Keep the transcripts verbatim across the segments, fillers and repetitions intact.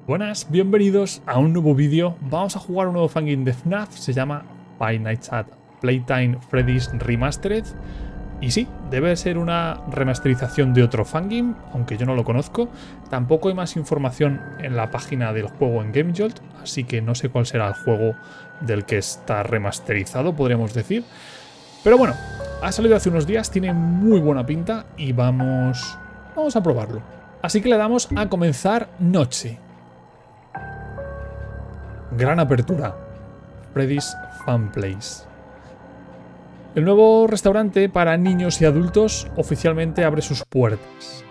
Buenas, bienvenidos a un nuevo vídeo. Vamos a jugar un nuevo fangame de F NAF, se llama Five Nights at Playtime Freddy's Remastered. Y sí, debe ser una remasterización de otro fangame, aunque yo no lo conozco. Tampoco hay más información en la página del juego en GameJolt, así que no sé cuál será el juego del que está remasterizado, podríamos decir. Pero bueno, ha salido hace unos días, tiene muy buena pinta y vamos, vamos a probarlo. Así que le damos a comenzar noche. Gran apertura. Freddy's Fun Place. El nuevo restaurante para niños y adultos oficialmente abre sus puertas.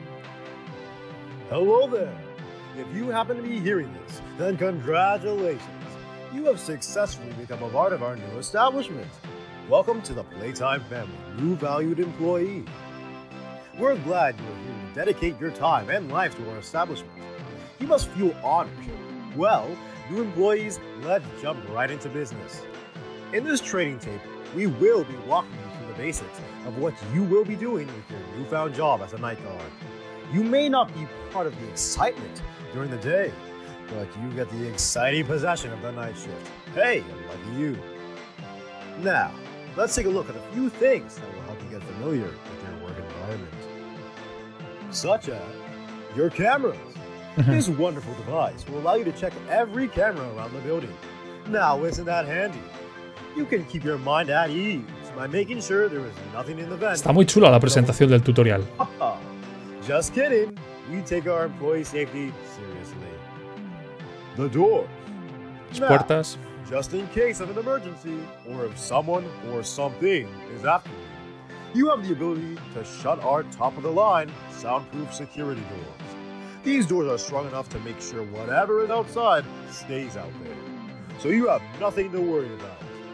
Hello there. If you happen to be hearing this, then congratulations. You have successfully become a part of our new establishment. Welcome to the Playtime family, new valued employee. We're glad you are here to dedicate your time and life to our establishment. You must feel honored. Well, new employees, let's jump right into business. In this training tape, we will be walking you through the basics of what you will be doing with your newfound job as a night guard. You may not be part of the excitement during the day, but you get the exciting possession of the night shift. Hey, lucky you. Now, let's take a look at a few things that will help you get familiar with your work environment. Such as your cameras. This wonderful device will allow you to check every camera around the building. Now, isn't that handy? You can keep your mind at ease by making sure there is nothing in the vent. Está muy chula la presentación del tutorial. Just kidding. We take our employee safety seriously. The doors. Las Now, puertas. just in case of an emergency, or if someone or something is after you, you have the ability to shut our top-of-the-line soundproof security doors. These doors are strong enough to make sure whatever is outside stays out there, so you have nothing to worry about.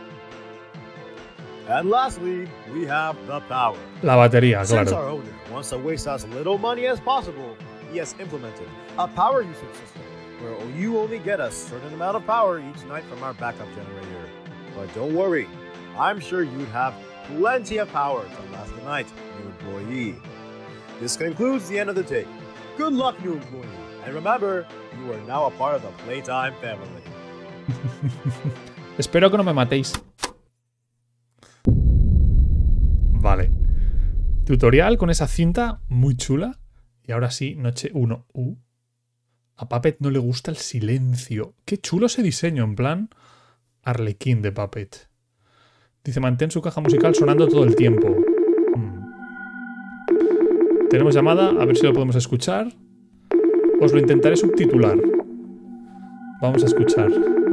And lastly, we have the power. La batería, Since claro. our owner wants to waste as little money as possible, he has implemented a power usage system where you only get a certain amount of power each night from our backup generator. But don't worry, I'm sure you'd have plenty of power to last the night, new employee. This concludes the end of the tape. Good luck, new employee, and remember, you are now a part of the Playtime family. Espero que no me matéis. Vale. Tutorial con esa cinta muy chula. Y ahora sí, noche uno. Uh. A Puppet no le gusta el silencio. Qué chulo ese diseño, en plan Arlequín de Puppet. Dice, mantén su caja musical sonando todo el tiempo. Hmm. Tenemos llamada, a ver si lo podemos escuchar. Os lo intentaré subtitular. Vamos a escuchar.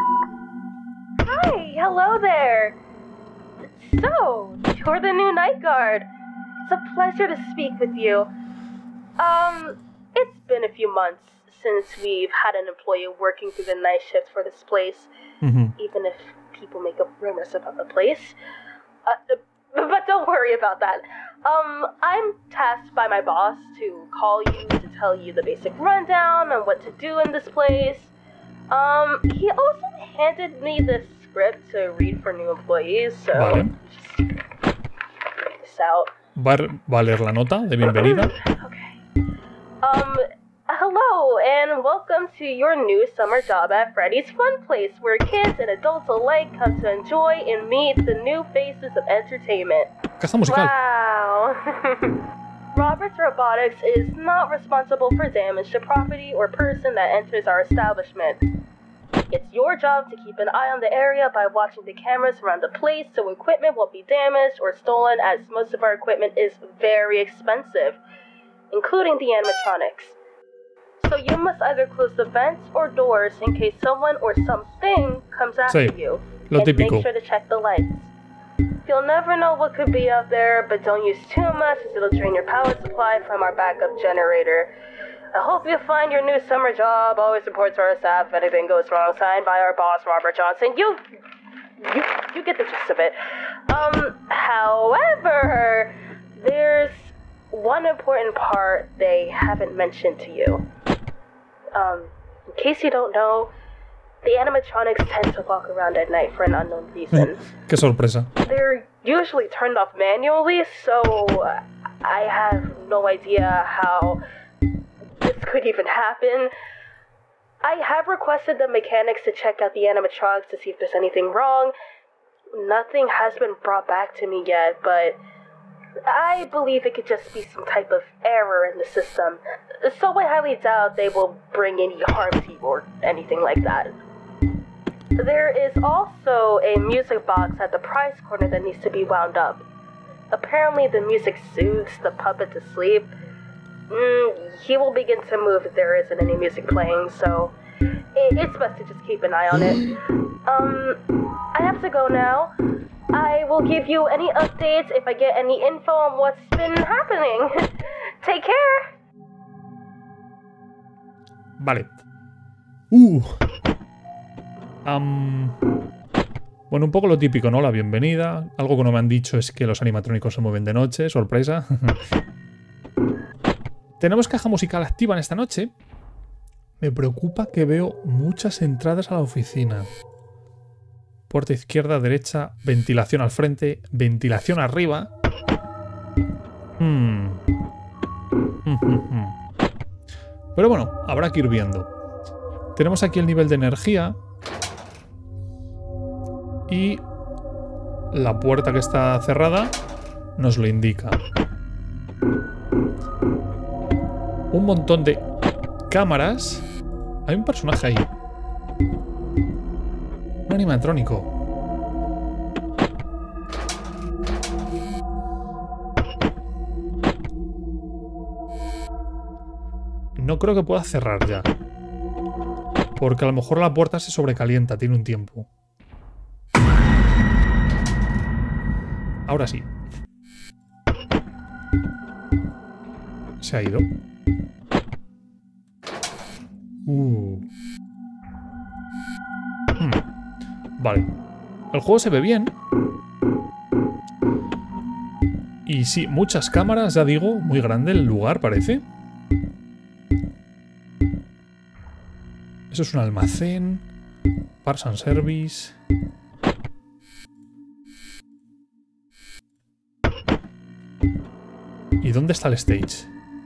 Hi, hello there. So, you're the new night guard. It's a pleasure to speak with you. Um, it's been a few months since we've had an employee working through the night shift for this place, Mm-hmm. even if people make up rumors about the place. Uh, but don't worry about that. Um, I'm tasked by my boss to call you to tell you the basic rundown on what to do in this place. Um, he also handed me this script to read for new employees, so Vale. just check this out. Va a, va a leer la nota de bienvenida. Okay. Um, hello and welcome to your new summer job at Freddy's Fun Place, where kids and adults alike come to enjoy and meet the new faces of entertainment. Caja musical. Wow. Roberts Robotics is not responsible for damage to property or person that enters our establishment. It's your job to keep an eye on the area by watching the cameras around the place so equipment won't be damaged or stolen, as most of our equipment is very expensive, including the animatronics. So you must either close the vents or doors in case someone or something comes after Sí, you, lo and típico. make sure to check the lights. You'll never know what could be out there, but don't use too much as it'll drain your power supply from our backup generator. I hope you find your new summer job always reports to our staff if anything goes wrong. Signed by our boss, Robert Johnson. You, you, you get the gist of it. Um, however, there's one important part they haven't mentioned to you. Um, in case you don't know, the animatronics tend to walk around at night for an unknown reason. Qué sorpresa. They're usually turned off manually, so I have no idea how this could even happen. I have requested the mechanics to check out the animatronics to see if there's anything wrong. Nothing has been brought back to me yet, but I believe it could just be some type of error in the system. So I highly doubt they will bring any harm to you or anything like that. There is also a music box at the prize corner that needs to be wound up. Apparently the music soothes the puppet to sleep. Mm, he will begin to move if there isn't any music playing, so it's best to just keep an eye on it. Um, I have to go now. I will give you any updates if I get any info on what's been happening. Take care. Vale. Uh. Um, bueno, un poco lo típico, ¿no? La bienvenida. Algo que no me han dicho es que los animatrónicos se mueven de noche. Sorpresa. Tenemos caja musical activa en esta noche. Me preocupa que veo muchas entradas a la oficina. Puerta izquierda, derecha, ventilación al frente, ventilación arriba. Hmm. Pero bueno, habrá que ir viendo. Tenemos aquí el nivel de energía. Y la puerta que está cerrada nos lo indica. Un montón de cámaras. Hay un personaje ahí. Un animatrónico. No creo que pueda cerrar ya. Porque a lo mejor la puerta se sobrecalienta, tiene un tiempo. Ahora sí. Se ha ido. Uh. Hmm. Vale. El juego se ve bien. Y sí, muchas cámaras, ya digo. Muy grande el lugar, parece. Eso es un almacén. Parts and Service. ¿Y dónde está el stage?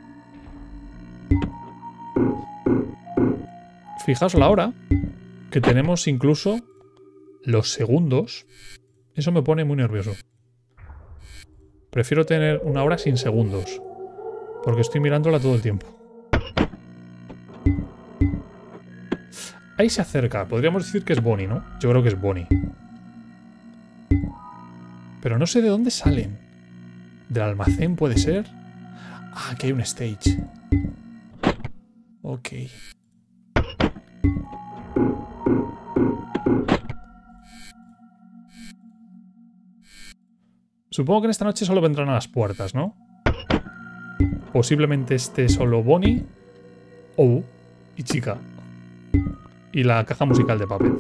Fijaos la hora, que tenemos incluso los segundos. Eso me pone muy nervioso. Prefiero tener una hora sin segundos, porque estoy mirándola todo el tiempo. Ahí se acerca. Podríamos decir que es Bonnie, ¿no? Yo creo que es Bonnie. Pero no sé de dónde salen. ¿Del almacén puede ser? Ah, aquí hay un stage. Ok. Supongo que en esta noche solo vendrán a las puertas, ¿no? Posiblemente esté solo Bonnie. Oh, y Chica. Y la caja musical de Puppet.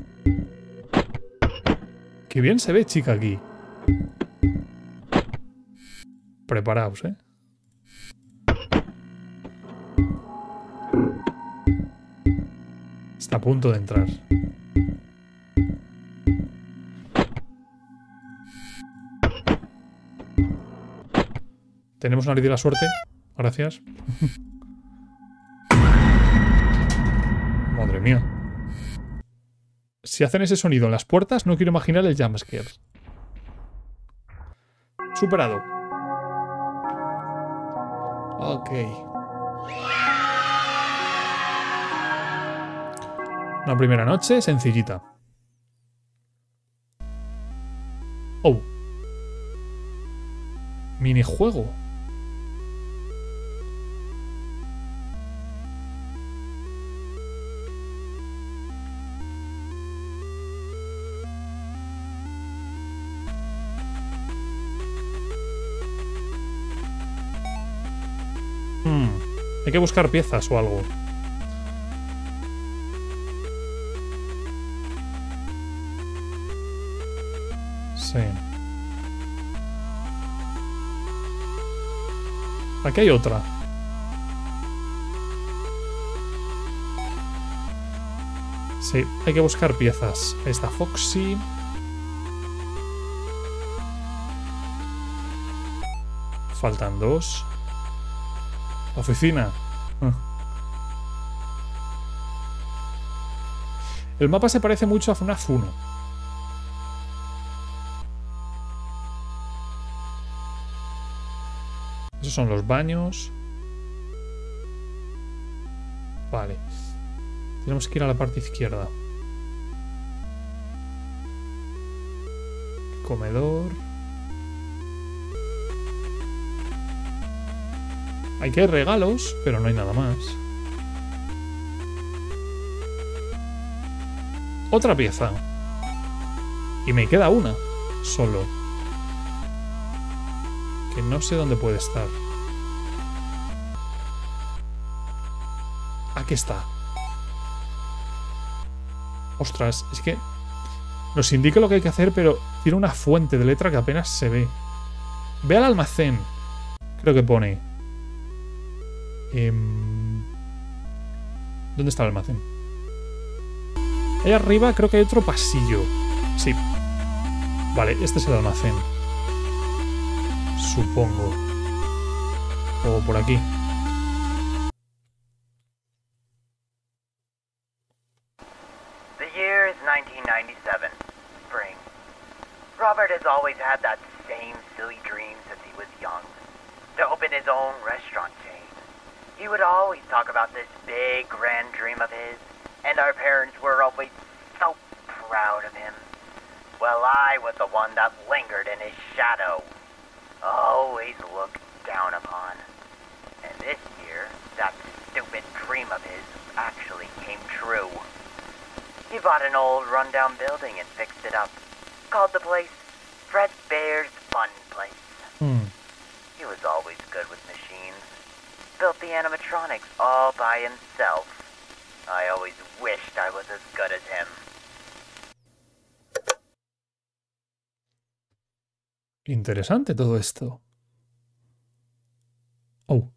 Qué bien se ve Chica aquí. Preparaos, ¿eh? Está a punto de entrar. Tenemos una nariz de la suerte. Gracias. Madre mía. Si hacen ese sonido en las puertas, no quiero imaginar el jumpscare. Superado. Ok. Una primera noche sencillita. Oh. Minijuego. Hmm. Hay que buscar piezas o algo. Sí. Aquí hay otra. Sí, hay que buscar piezas. Ahí está Foxy. Faltan dos. Oficina. El mapa se parece mucho a F NAF uno. Esos son los baños. Vale. Tenemos que ir a la parte izquierda. Comedor. Aquí hay regalos, pero no hay nada más. Otra pieza. Y me queda una. Solo. Que no sé dónde puede estar. Aquí está. Ostras, es que nos indica lo que hay que hacer, pero tiene una fuente de letra que apenas se ve. Ve al almacén. Creo que pone. Eh, ¿Dónde está el almacén? Ahí arriba creo que hay otro pasillo. Sí. Vale, este es el almacén. Supongo. O por aquí. The year is nineteen ninety-seven. Spring. Robert has always had that same silly dream since he was young. To open his own restaurant chain. He would always talk about this big, grand dream of his, and our parents were always so proud of him. Well, I was the one that lingered in his shadow, always looked down upon. And this year, that stupid dream of his actually came true. He bought an old rundown building and fixed it up, called the place Fredbear's Fun Place. Hmm. He was always good with machines. Built the animatronics all by himself. I always wished I was as good as him. Interesante todo esto. Oh.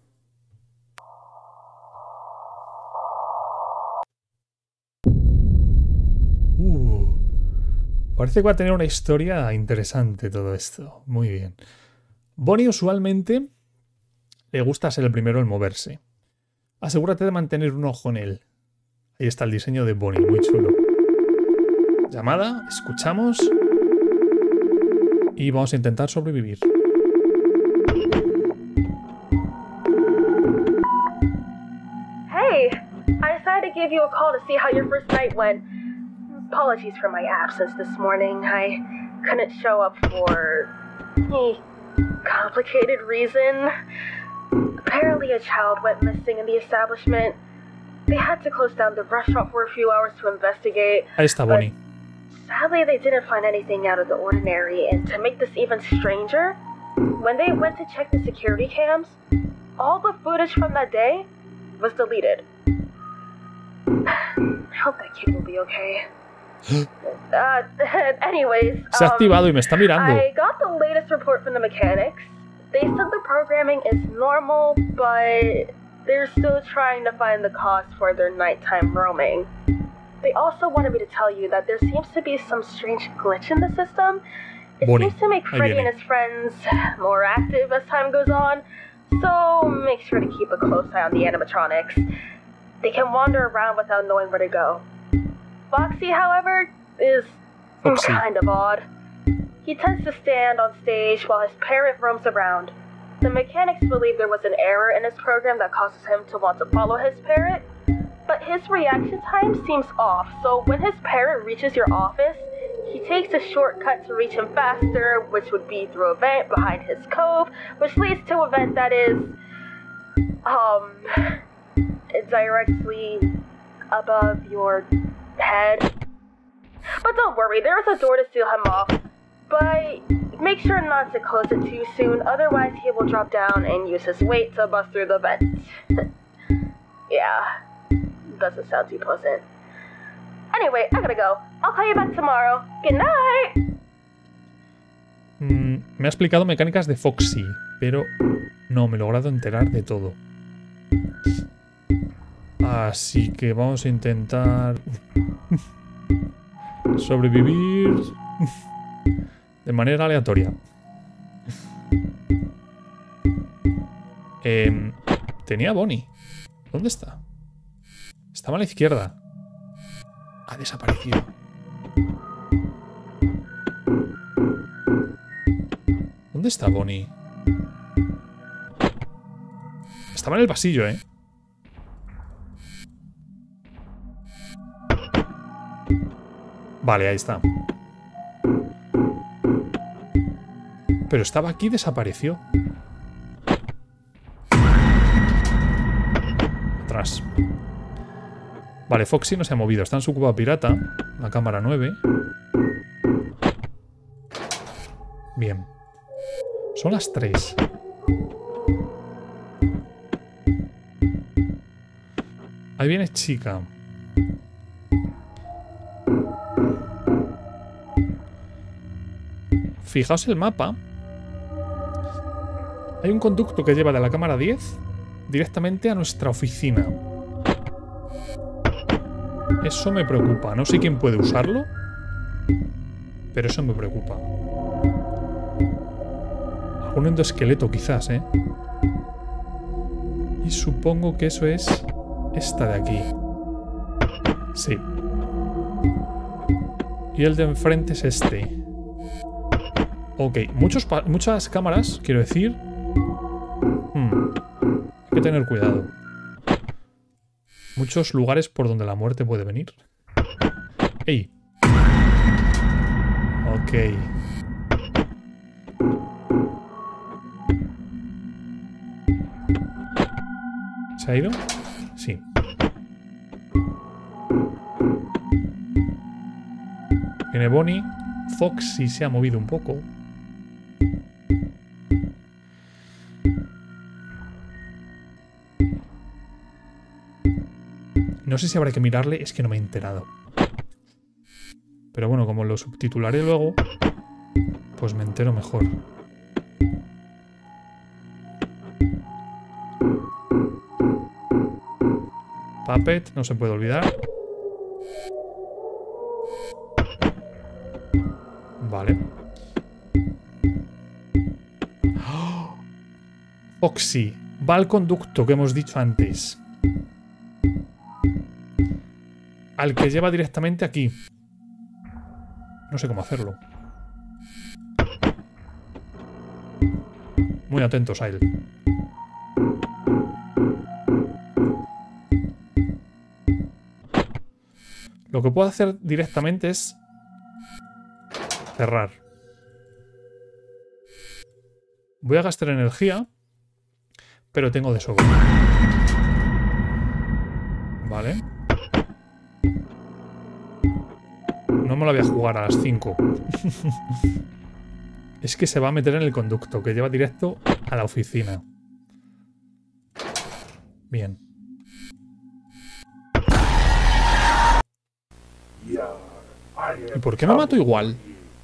Uh. Parece que va a tener una historia interesante todo esto. Muy bien. Bonnie usualmente le gusta ser el primero en moverse. Asegúrate de mantener un ojo en él. Ahí está el diseño de Bonnie, muy chulo. Llamada, escuchamos. Y vamos a intentar sobrevivir. Hey, I decided to give you a call to see how your first night went. Apologies for my absence this morning. I couldn't show up for a complicated reason. Apparently a child went missing in the establishment. They had to close down the restaurant for a few hours to investigate. Ahí está Bonnie. Sadly, they didn't find anything out of the ordinary, and to make this even stranger, when they went to check the security cams, all the footage from that day was deleted. I hope that kid will be okay. uh, anyways, Se ha um, activado y me está mirando. I got the latest report from the mechanics. They said the programming is normal, but they're still trying to find the cause for their nighttime roaming. They also wanted me to tell you that there seems to be some strange glitch in the system. It Bonnie, seems to make ahí Freddy viene. and his friends more active as time goes on, so make sure to keep a close eye on the animatronics. They can wander around without knowing where to go. Foxy, however, is Foxy. kind of odd. He tends to stand on stage while his parrot roams around. The mechanics believe there was an error in his program that causes him to want to follow his parrot, but his reaction time seems off, so when his parrot reaches your office, he takes a shortcut to reach him faster, which would be through a vent behind his cove, which leads to a vent that is, um, directly above your head. But don't worry, there is a door to seal him off, but make sure not to close it too soon, otherwise he will drop down and use his weight to bust through the vent. Yeah, doesn't sound too pleasant. Anyway, I gotta go. I'll call you back tomorrow. Good night! Mm, me ha explicado mecánicas de Foxy, pero no me he logrado enterar de todo. Así que vamos a intentar sobrevivir de manera aleatoria. Eh, tenía Bonnie. ¿Dónde está? Estaba a la izquierda. Ha desaparecido. ¿Dónde está Bonnie? Estaba en el pasillo, ¿eh? Vale, ahí está. Pero estaba aquí y desapareció. Atrás. Vale, Foxy no se ha movido. Está en su cueva pirata. La cámara nueve. Bien. Son las tres. Ahí viene chica. Fijaos el mapa. Hay un conducto que lleva de la cámara diez directamente a nuestra oficina. Eso me preocupa. No sé quién puede usarlo, pero eso me preocupa. Algún endoesqueleto quizás, ¿eh? Y supongo que eso es esta de aquí. Sí. Y el de enfrente es este. Ok, muchos muchas cámaras, quiero decir. Hmm. Hay que tener cuidado. Muchos lugares por donde la muerte puede venir. ¡Ey! Ok. ¿Se ha ido? Sí. Viene Bonnie. Foxy se ha movido un poco. No sé si habrá que mirarle, es que no me he enterado. Pero bueno, como lo subtitularé luego, pues me entero mejor. Puppet, no se puede olvidar. Vale. ¡Oh! Foxy, va al conducto que hemos dicho antes. Al que lleva directamente aquí. No sé cómo hacerlo. Muy atentos a él. Lo que puedo hacer directamente es cerrar. Voy a gastar energía, pero tengo de sobra. Vale. No me la voy a jugar a las cinco. Es que se va a meter en el conducto, que lleva directo a la oficina. Bien. ¿Y por qué me mato igual?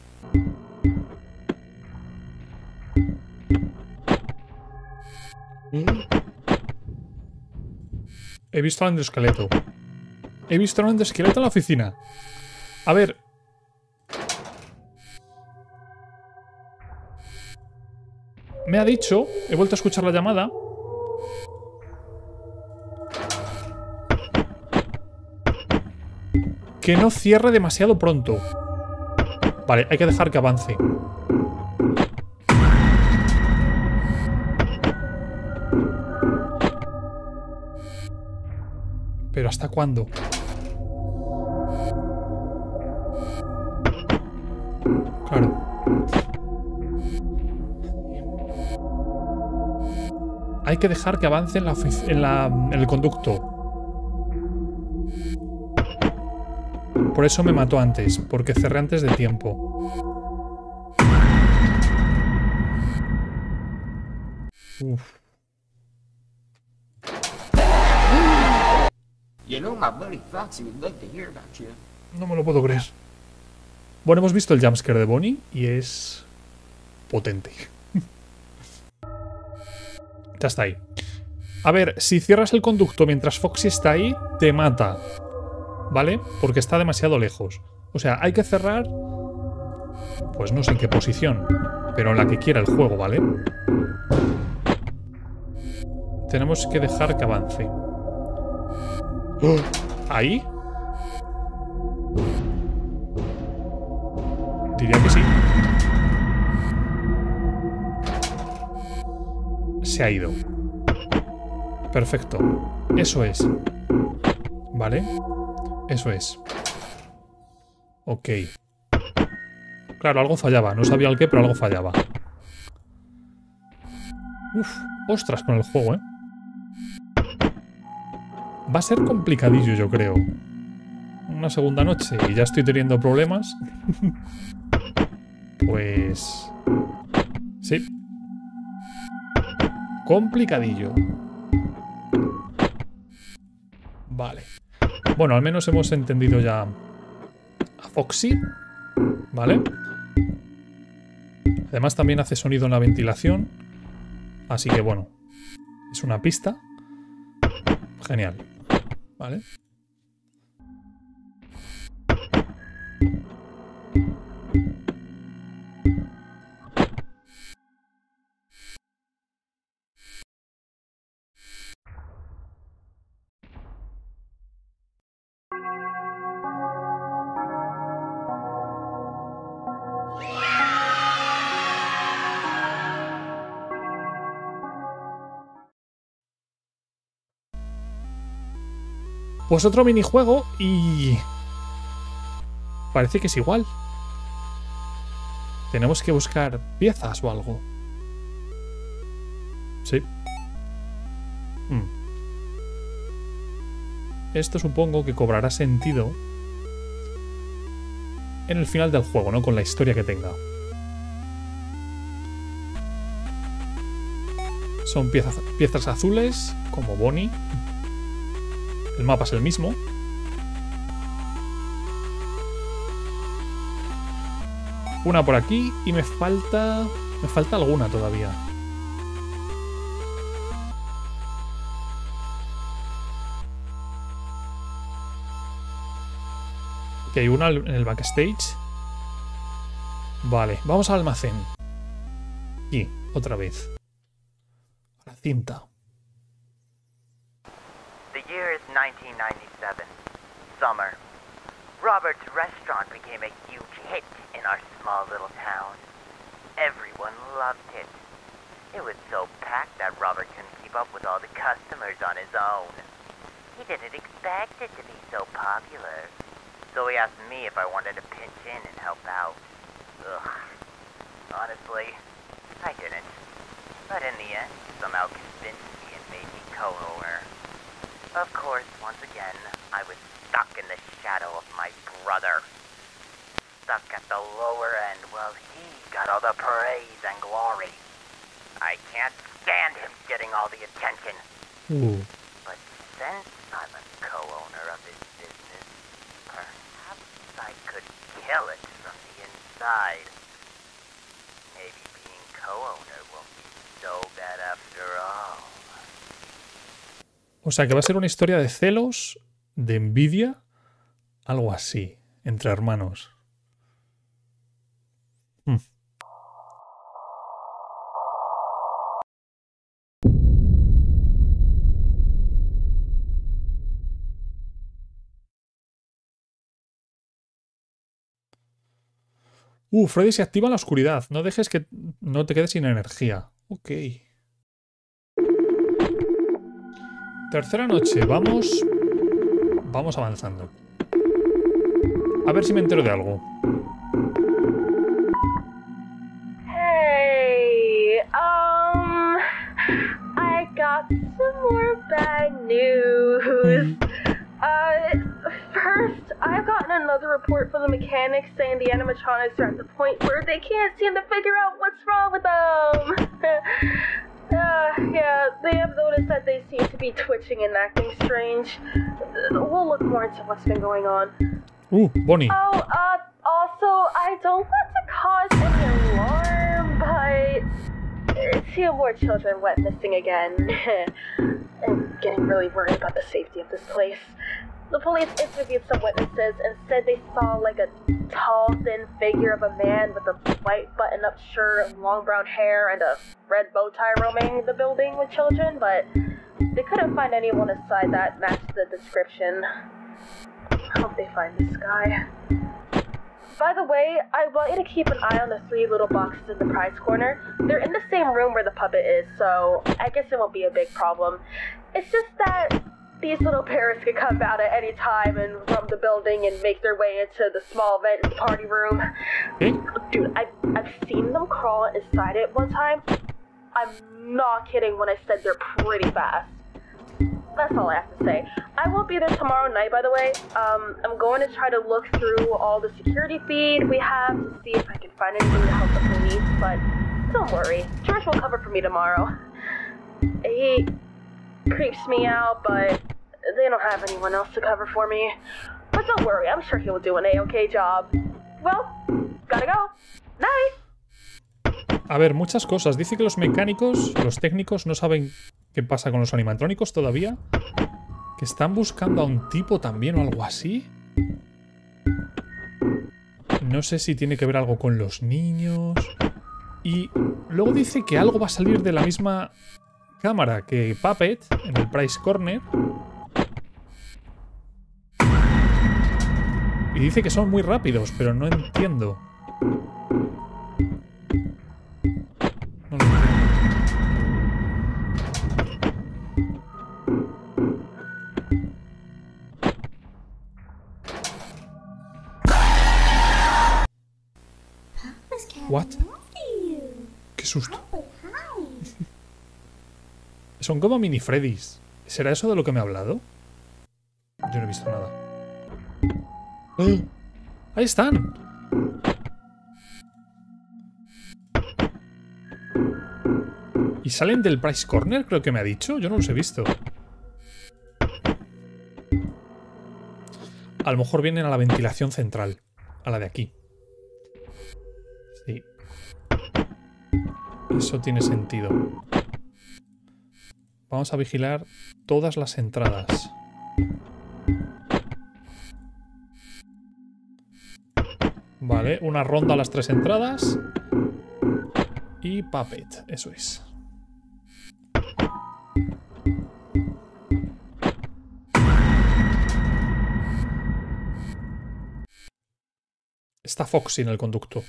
He visto al endoesqueleto. He visto al endoesqueleto en la oficina. A ver. Me ha dicho, he vuelto a escuchar la llamada. Que no cierre demasiado pronto. Vale, hay que dejar que avance. ¿Pero hasta cuándo? Claro. Hay que dejar que avance en, la en, la, en el conducto. Por eso me mató antes, porque cerré antes de tiempo. Uf. No me lo puedo creer. Bueno, hemos visto el jumpscare de Bonnie y es potente. Ya está ahí. A ver, si cierras el conducto mientras Foxy está ahí, te mata. ¿Vale? Porque está demasiado lejos. O sea, hay que cerrar... Pues no sé en qué posición, pero en la que quiera el juego, ¿vale? Tenemos que dejar que avance. ¿Ahí? Diría que sí. Se ha ido. Perfecto. Eso es. Vale. Eso es. Ok. Claro, algo fallaba. No sabía el qué, pero algo fallaba. Uf. Ostras con el juego, ¿eh? Va a ser complicadillo, yo creo. Una segunda noche y ya estoy teniendo problemas. Pues... sí. Complicadillo. Vale. Bueno, al menos hemos entendido ya a Foxy. Vale. Además también hace sonido en la ventilación. Así que bueno. Es una pista. Genial. Vale. Pues otro minijuego y... parece que es igual. Tenemos que buscar piezas o algo. Sí. Hmm. Esto supongo que cobrará sentido en el final del juego, ¿no? Con la historia que tenga. Son piezas, piezas azules, como Bonnie. El mapa es el mismo. Una por aquí y me falta... me falta alguna todavía. Ok, hay una en el backstage. Vale, vamos al almacén. Y otra vez. A la cinta. nineteen ninety-seven. Summer. Robert's restaurant became a huge hit in our small little town. Everyone loved it. It was so packed that Robert couldn't keep up with all the customers on his own. He didn't expect it to be so popular. So he asked me if I wanted to pitch in and help out. Ugh. Honestly, I didn't. But in the end, somehow convinced me and made me co-owner. Of course, once again, I was stuck in the shadow of my brother. Stuck at the lower end while he got all the praise and glory. I can't stand him getting all the attention. Ooh. But since I'm a co-owner of his business, perhaps I could kill it from the inside. Maybe being co-owner won't be so bad after all. O sea que va a ser una historia de celos, de envidia, algo así, entre hermanos. Hmm. Uh, Freddy se activa en la oscuridad. No dejes que no te quedes sin energía. Ok. Tercera noche, vamos... Vamos avanzando. A ver si me entero de algo. Hey, um... I got some more bad news. Uh, first, I've gotten another report from the mechanics saying the animatronics are at the point where they can't seem to figure out what's wrong with them. Uh, yeah, they have noticed that they seem to be twitching and acting strange. We'll look more into what's been going on. Uh, Bonnie. Oh, uh, also, I don't want to cause any alarm, but two more children went missing again. I'm getting really worried about the safety of this place. The police interviewed some witnesses and said they saw like a tall, thin figure of a man with a white button-up shirt and long brown hair and a red bow tie roaming the building with children, but they couldn't find anyone inside that matched the description. I hope they find this guy. By the way, I want you to keep an eye on the three little boxes in the prize corner. They're in the same room where the puppet is, so I guess it won't be a big problem. It's just that these little bears could come out at any time and roam the building and make their way into the small vent in the party room. ¿Eh? Dude, I've, I've seen them crawl inside it one time. I'm not kidding when I said they're pretty fast. That's all I have to say. I won't be there tomorrow night, by the way. Um, I'm going to try to look through all the security feed we have to see if I can find anything to help the police, but don't worry. George will cover for me tomorrow. He creeps me out, but they don't have anyone else to cover for me. But don't worry, I'm sure he'll do an A-okay job. Well, gotta go. Night. A ver, muchas cosas. Dice que los mecánicos, los técnicos, no saben qué pasa con los animatrónicos todavía. Que están buscando a un tipo también o algo así. No sé si tiene que ver algo con los niños. Y luego dice que algo va a salir de la misma cámara que Puppet en el Prize Corner. Y dice que son muy rápidos, pero no entiendo. No lo entiendo. What? Qué susto. Son como mini Freddys. ¿Será eso de lo que me ha hablado? Yo no he visto nada. ¡Ah! ¡Ahí están! ¿Y salen del Prize Corner? Creo que me ha dicho. Yo no los he visto. A lo mejor vienen a la ventilación central. A la de aquí. Sí. Eso tiene sentido. Vamos a vigilar todas las entradas. Vale, una ronda a las tres entradas. Y Puppet, eso es. Está Foxy en el conducto.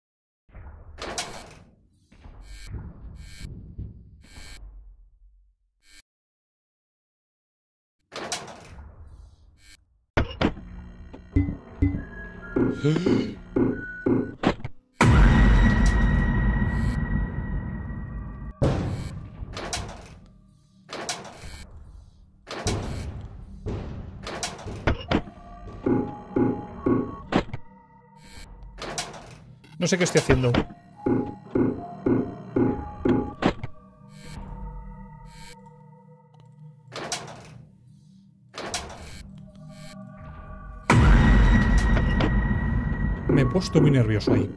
No sé qué estoy haciendo. Me he puesto muy nervioso ahí.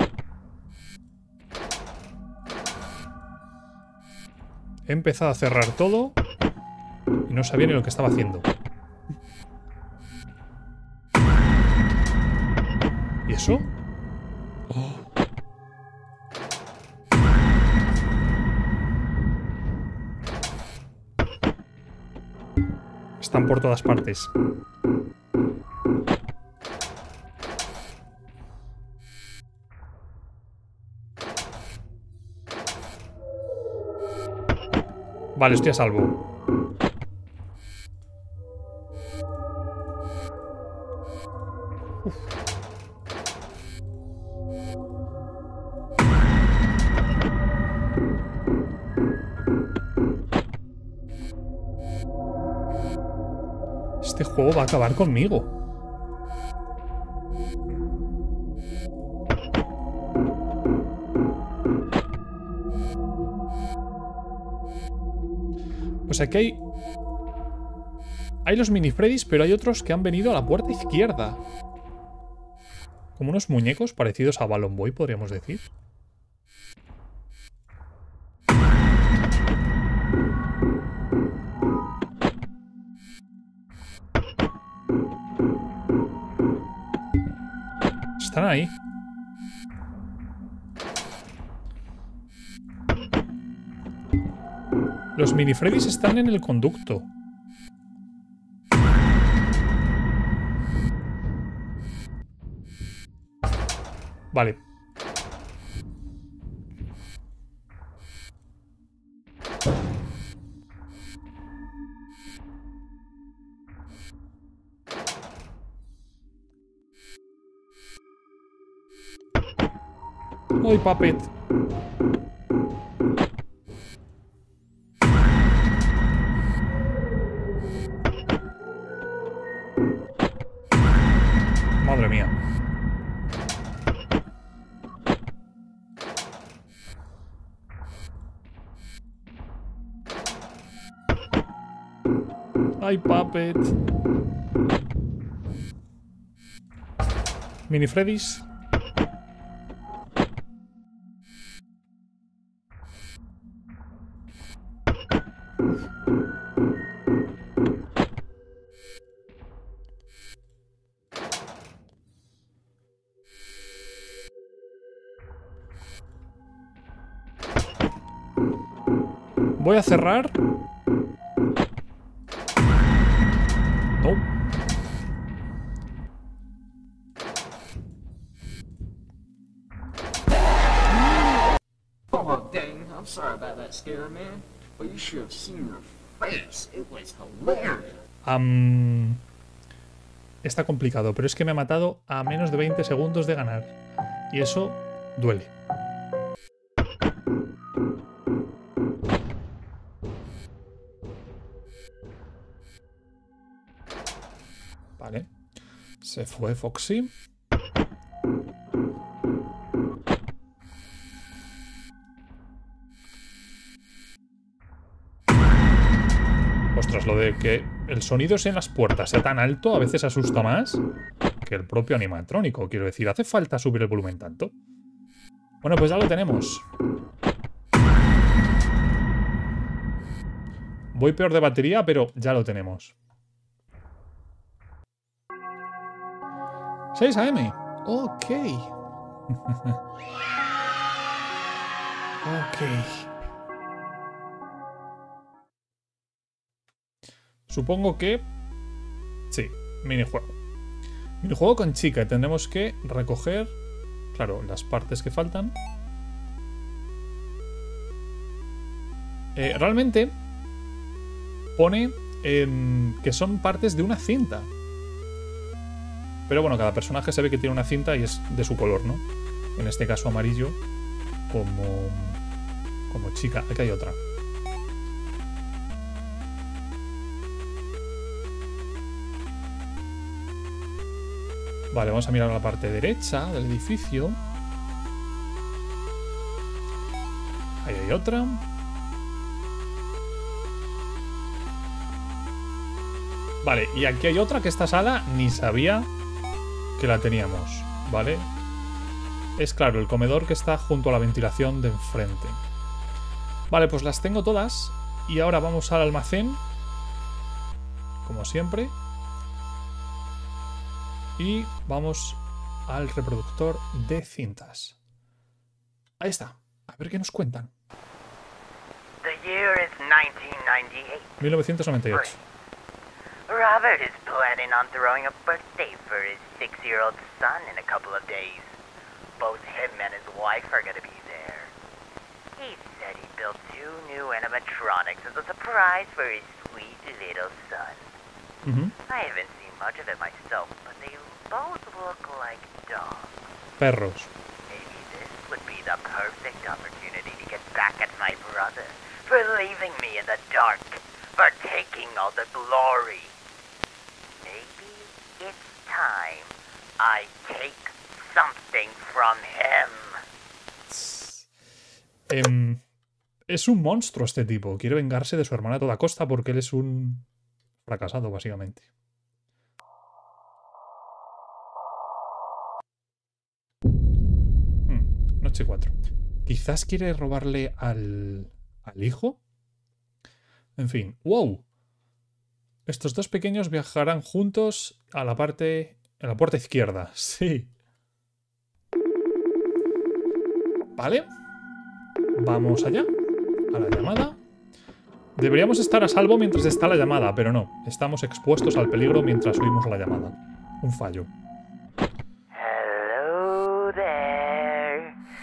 He empezado a cerrar todo y no sabía ni lo que estaba haciendo. ¿Y eso? Oh. Están por todas partes. Vale, estoy a salvo. Uf. Este juego va a acabar conmigo. Pues aquí hay... Hay los mini Freddys, pero hay otros que han venido a la puerta izquierda. Como unos muñecos parecidos a Balloon Boy, podríamos decir. Están ahí. Los mini Freddys están en el conducto. Vale. ¡Ay, Puppet! Madre mía. ¡Ay, Puppet! Mini Freddy's. Voy a cerrar. No. Oh, dang. I'm sorry about that scare, man. But you should have seen your face. It was hilarious. Um, está complicado, pero es que me ha matado a menos de veinte segundos de ganar. Y eso duele. Vale. Se fue Foxy. Ostras, lo de que el sonido en las puertas sea tan alto a veces asusta más que el propio animatrónico. Quiero decir, ¿hace falta subir el volumen tanto? Bueno, pues ya lo tenemos. Voy peor de batería, pero ya lo tenemos. seis a eme. Ok. Ok. Supongo que... Sí, minijuego. Minijuego con chica. Tendremos que recoger, claro, las partes que faltan. Eh, realmente pone eh, que son partes de una cinta. Pero bueno, cada personaje se ve que tiene una cinta y es de su color, ¿no? En este caso amarillo, como, como chica. Aquí hay otra. Vale, vamos a mirar la parte derecha del edificio. Ahí hay otra. Vale, y aquí hay otra que esta sala ni sabía que la teníamos, ¿vale? Es claro, el comedor que está junto a la ventilación de enfrente. Vale, pues las tengo todas. Y ahora vamos al almacén, como siempre. Y vamos al reproductor de cintas. Ahí está. A ver qué nos cuentan. The year is nineteen ninety-eight. mil novecientos noventa y ocho. Robert is planning on throwing a birthday for his six-year-old son in a couple of days. Both him and his wife are going to be there. He said he built two new animatronics as a surprise for his sweet little son. Uh-huh. I haven't seen much of it myself, but they both look like dogs. Perros. Maybe this would be the perfect opportunity to get back at my brother for leaving me in the dark, for taking all the glory. Maybe it's time I take something from him. Eh, es un monstruo este tipo. Quiere vengarse de su hermana a toda costa porque él es un fracasado, básicamente. Hmm, noche cuatro. Quizás quiere robarle al, al hijo. En fin. ¡Wow! Estos dos pequeños viajarán juntos a la parte... a la puerta izquierda. Sí. Vale. Vamos allá. A la llamada. Deberíamos estar a salvo mientras está la llamada, pero no. Estamos expuestos al peligro mientras oímos la llamada. Un fallo. Hello there.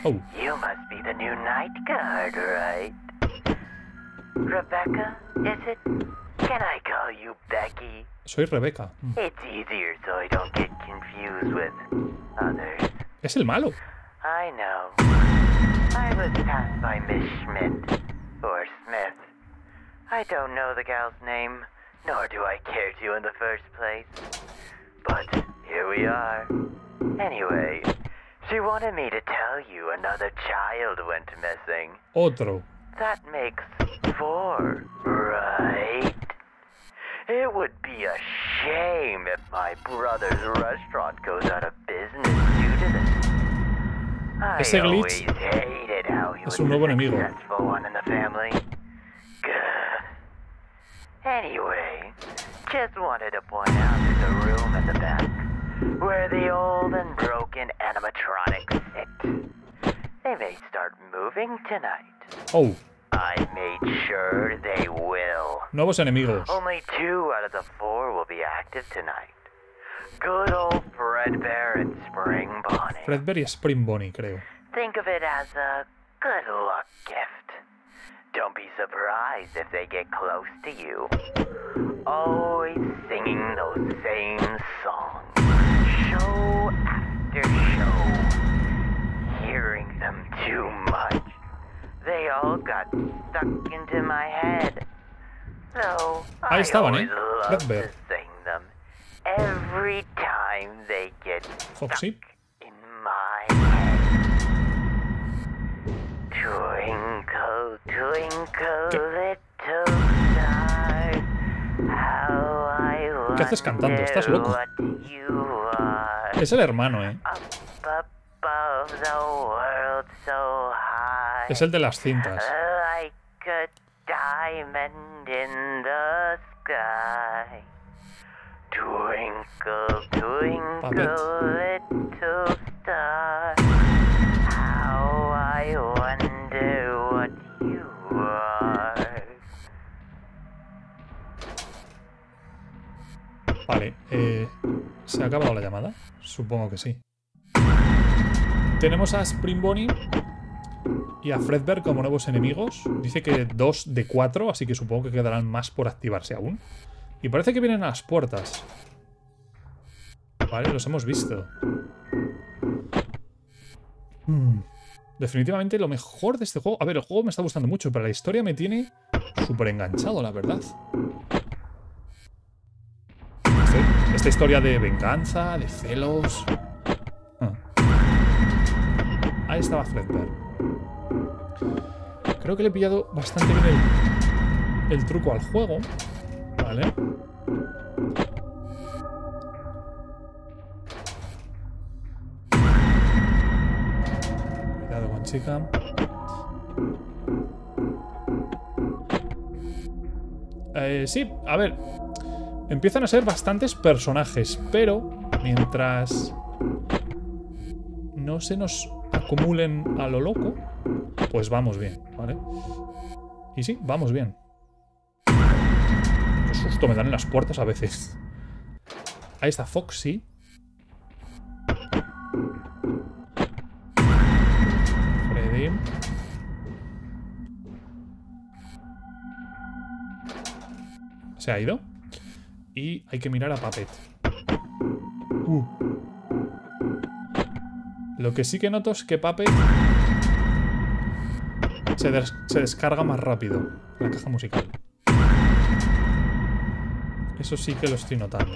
Oh. You must be the new night guard, right? Rebecca, is it? Can I call you Becky? Soy Rebecca. Mm. It's easier so I don't get confused with others. Es el malo. I know. I was passed by Miss Schmidt. Or Smith. I don't know the gal's name, nor do I care to in the first place. But here we are. Anyway, she wanted me to tell you another child went missing. Otro. That makes four, right? It would be a shame if my brother's restaurant goes out of business due to this. I Ese always glitch hated how he es was un nuevo the enemigo. successful one in the family. Good. Anyway, just wanted to point out there's a room in the back where the old and broken animatronics sit. They may start moving tonight. Oh, I made sure they will. nuevos enemigos. Only two out of the four will be active tonight. Good old Fredbear and Spring Bonnie. Fredbear y Spring Bonnie, creo. Think of it as a good luck gift. Don't be surprised if they get close to you. Always singing those same songs. Show after show. Hearing them too much. They all got stuck into my head. So Ahí I estaban, always ¿eh? love Fredbear. to sing them every time they get Foxy. stuck in my head. Twinkle, twinkle, ¿Qué? little star, how I ¿Qué haces cantando? ¿Estás wonder loco? what you are. Es el hermano, eh. Up above the world so high, Es el de las cintas. like a diamond in the sky. Twinkle, twinkle, little star, how I wonder what you are. Vale, eh, ¿se ha acabado la llamada? Supongo que sí. Tenemos a Spring Bonnie y a Fredbear como nuevos enemigos. Dice que dos de cuatro, así que supongo que quedarán más por activarse aún. Y parece que vienen a las puertas. Vale, los hemos visto. Hmm. Definitivamente lo mejor de este juego... A ver, el juego me está gustando mucho, pero la historia me tiene súper enganchado, la verdad. Este- esta historia de venganza, de celos... Ah. Ahí estaba Fredbear. Creo que le he pillado bastante bien el, el truco al juego. Vale. Cuidado con chica. Eh, sí, a ver. Empiezan a ser bastantes personajes, pero mientras no se nos acumulen a lo loco, pues vamos bien, ¿vale? Y sí, vamos bien. Qué susto me dan en las puertas a veces. Ahí está Foxy. Freddy. Se ha ido. Y hay que mirar a Puppet. Uh. Lo que sí que noto es que Puppet se, des se descarga más rápido la caja musical. Eso sí que lo estoy notando.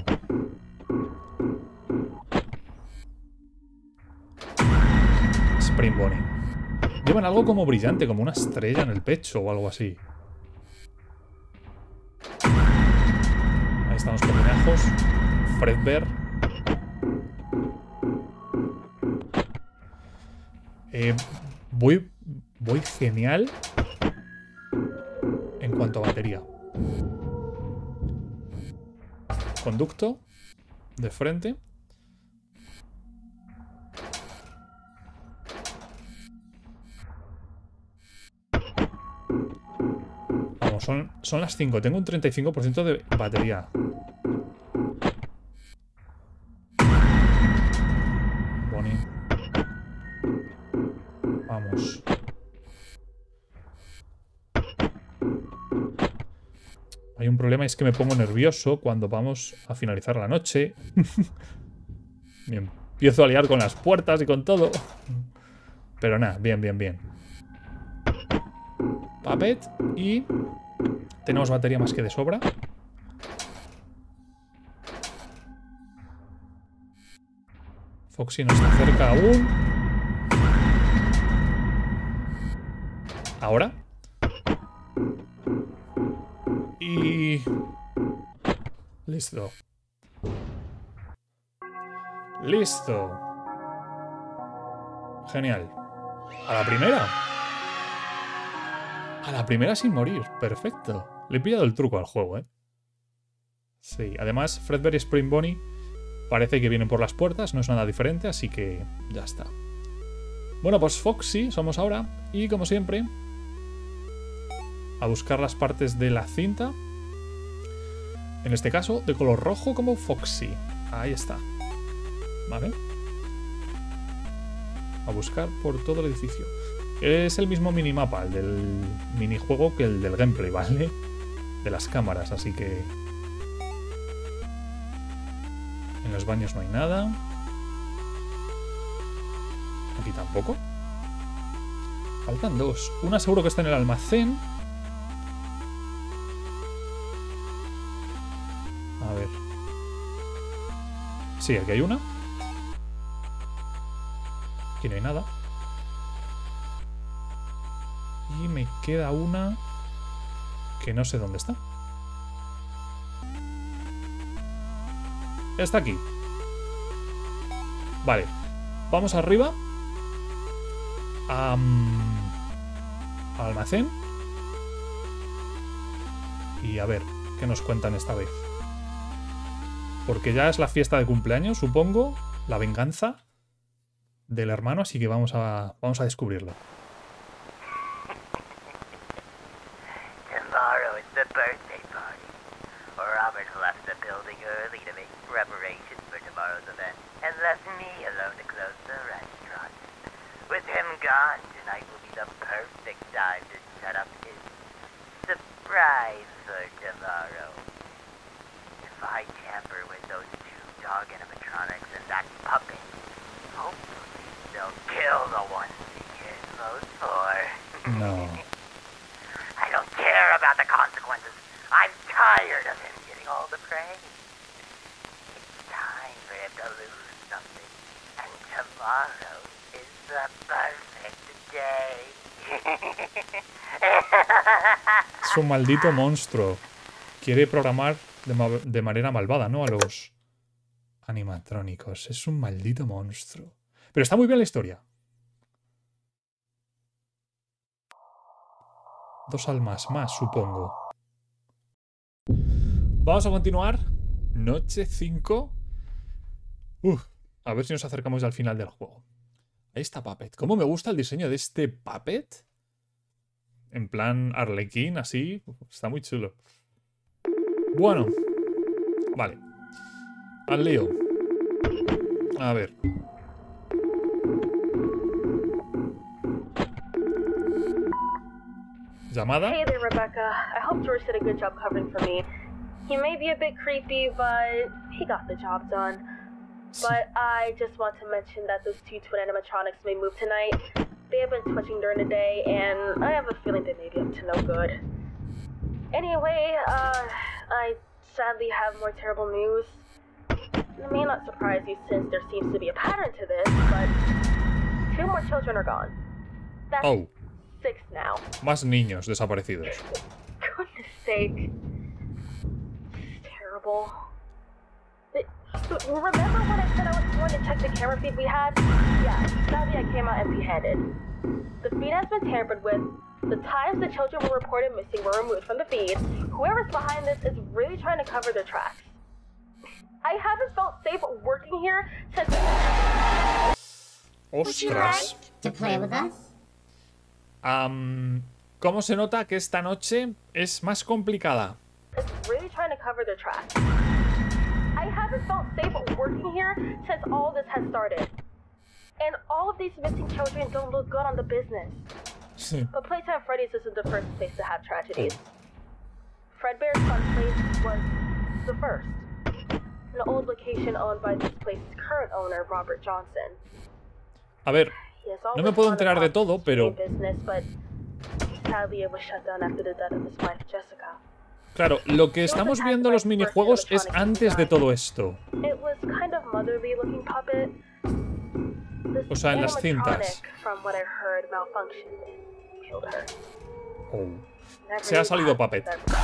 Spring Bonnie. Llevan algo como brillante, como una estrella en el pecho o algo así. Ahí están los pequeñajos. Fredbear. Eh, voy, voy genial en cuanto a batería. Conducto de frente. Vamos, son, son las cinco. Tengo un treinta y cinco por ciento de batería. Bonnie. vamos. Hay un problema, es que me pongo nervioso cuando vamos a finalizar la noche. Me empiezo a liar con las puertas y con todo. Pero nada, bien, bien, bien. Puppet. Y tenemos batería más que de sobra. Foxy no está cerca aún. Ahora. Y... listo. Listo. Genial. A la primera. A la primera sin morir. Perfecto. Le he pillado el truco al juego, ¿eh? Sí. Además, Fredbear y Spring Bonnie parece que vienen por las puertas. No es nada diferente, así que ya está. Bueno, pues Foxy somos ahora. Y como siempre, a buscar las partes de la cinta. En este caso, de color rojo como Foxy. Ahí está. Vale. A buscar por todo el edificio. Es el mismo minimapa, el del minijuego, que el del gameplay, ¿vale? De las cámaras, así que... en los baños no hay nada. Aquí tampoco. Faltan dos. Una seguro que está en el almacén. A ver. Sí, aquí hay una. Aquí no hay nada. Y me queda una que no sé dónde está. Está aquí. Vale. Vamos arriba. Um, al almacén. Y a ver qué nos cuentan esta vez. Porque ya es la fiesta de cumpleaños, supongo. La venganza del hermano, así que vamos a, vamos a descubrirlo. Tomorrow is the birthday party. Robert left the building early to make preparations for tomorrow's event, and left me alone to close the restaurant. With him gone, tonight will be the perfect time to set up his surprise for tomorrow. If I tamper with those two dog animatronics and that puppet, hopefully they'll kill the ones he cares most for. No. I don't care about the consequences. I'm tired of him getting all the praise. It's time for him to lose something. And tomorrow is the perfect day. Es un maldito monstruo. Quiere programar de, ma de manera malvada, ¿no? A los animatrónicos. Es un maldito monstruo. Pero está muy bien la historia. Dos almas más, supongo. Vamos a continuar. Noche cinco. Uf, a ver si nos acercamos al final del juego. Ahí está Puppet. ¿Cómo me gusta el diseño de este Puppet? En plan Arlequín, así. Está muy chulo. Bueno. Vale. Al lío. A ver. Llamada. Hey there, Rebecca. I hope George did a good job covering for me. He may be a bit creepy, but he got the job done. But I just want to mention that those two twin animatronics may move tonight. They have been twitching during the day, and I have a feeling they may be up to no good. Anyway, uh, I sadly have more terrible news. It may not surprise you since there seems to be a pattern to this, but two more children are gone. That's Oh. six now. Más niños desaparecidos. Goodness sake. This is terrible. It, so remember when I said I was going to check the camera feed we had? Yeah, sadly I came out empty-handed. The feed has been tampered with. The times the children were reported missing were removed from the feed. Whoever's behind this is really trying to cover their tracks. I haven't felt safe working here since... Would you Ostras. like to play with us? Um, ¿Cómo se nota que esta noche es más complicada? It's really trying to cover their tracks. I haven't felt safe working here since all this has started. And all of these missing children don't look good on the business. Sí. But Playtime Freddy's isn't the first place to have tragedies. Fredbear's Fun Place was the first. An old location owned by this place's current owner, Robert Johnson. A ver, He has no me always puedo wanted enterar de to todo, pero business, but sadly it was shut down after the death of his wife, Jessica. claro, lo que estamos viendo en los minijuegos es antes de todo esto. It was kind of motherly looking puppet. This O sea, en las cintas. animatronic, from what I heard, malfunctioned and killed her. Oh. Never Se ha knew salido what happened Puppet. to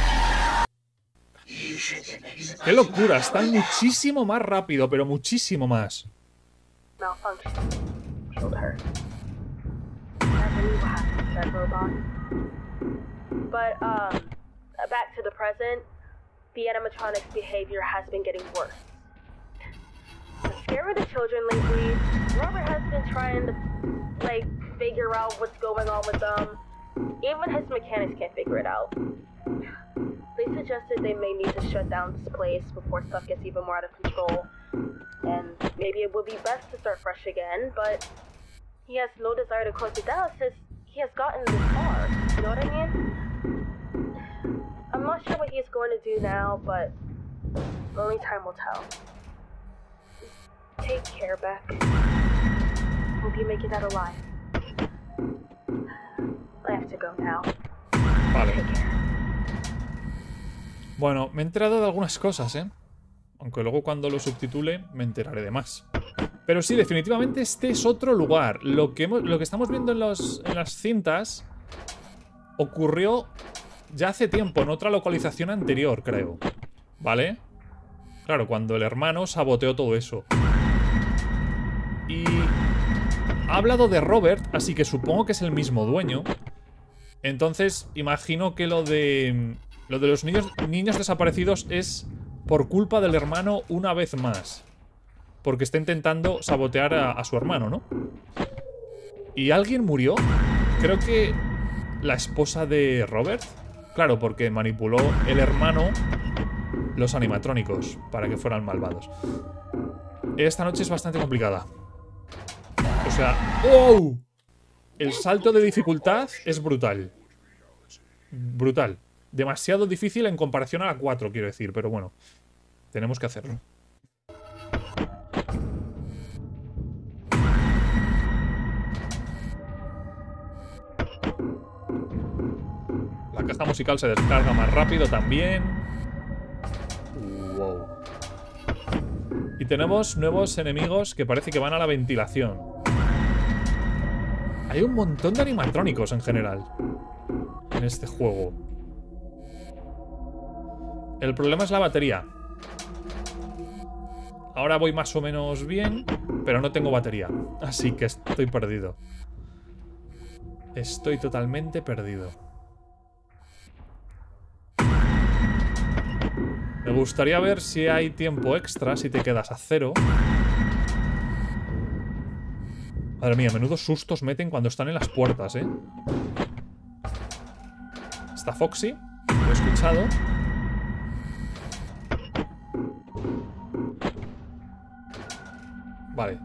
them. ¡Qué locura! Están muchísimo más rápido, pero muchísimo más. Malfunctioned, killed her. Never knew what happened to that robot. But um, back to the present, the animatronic's behavior has been getting worse. To scare with the children lately, Robert has been trying to, like, figure out what's going on with them. Even his mechanics can't figure it out. They suggested they may need to shut down this place before stuff gets even more out of control. And maybe it would be best to start fresh again, but he has no desire to close it down since he has gotten this far. You know what I mean? I'm not sure what he's going to do now, but only time will tell. Take care, Beck. Hope you make it out alive. I have to go now. Vale. Take care. Bueno, me he enterado de algunas cosas, ¿eh? Aunque luego cuando lo subtitule me enteraré de más. Pero sí, definitivamente este es otro lugar. Lo que, hemos, lo que estamos viendo en, los, en las cintas ocurrió ya hace tiempo, en otra localización anterior, creo. ¿Vale? Claro, cuando el hermano saboteó todo eso. Y ha hablado de Robert, así que supongo que es el mismo dueño. Entonces, imagino que lo de... Lo de los niños, niños desaparecidos es por culpa del hermano una vez más. Porque está intentando sabotear a, a su hermano, ¿no? ¿Y alguien murió? Creo que la esposa de Robert. Claro, porque manipuló el hermano los animatrónicos para que fueran malvados. Esta noche es bastante complicada. O sea... ¡Oh! El salto de dificultad es brutal. Brutal. Demasiado difícil en comparación a la cuatro, quiero decir. Pero bueno, tenemos que hacerlo. La caja musical se descarga más rápido también. Wow. Y tenemos nuevos enemigos que parece que van a la ventilación. Hay un montón de animatrónicos en general en este juego. El problema es la batería. Ahora voy más o menos bien, pero no tengo batería. Así que estoy perdido. Estoy totalmente perdido. Me gustaría ver si hay tiempo extra, si te quedas a cero. Madre mía, menudos sustos meten cuando están en las puertas, ¿eh? Está Foxy, lo he escuchado. Vale.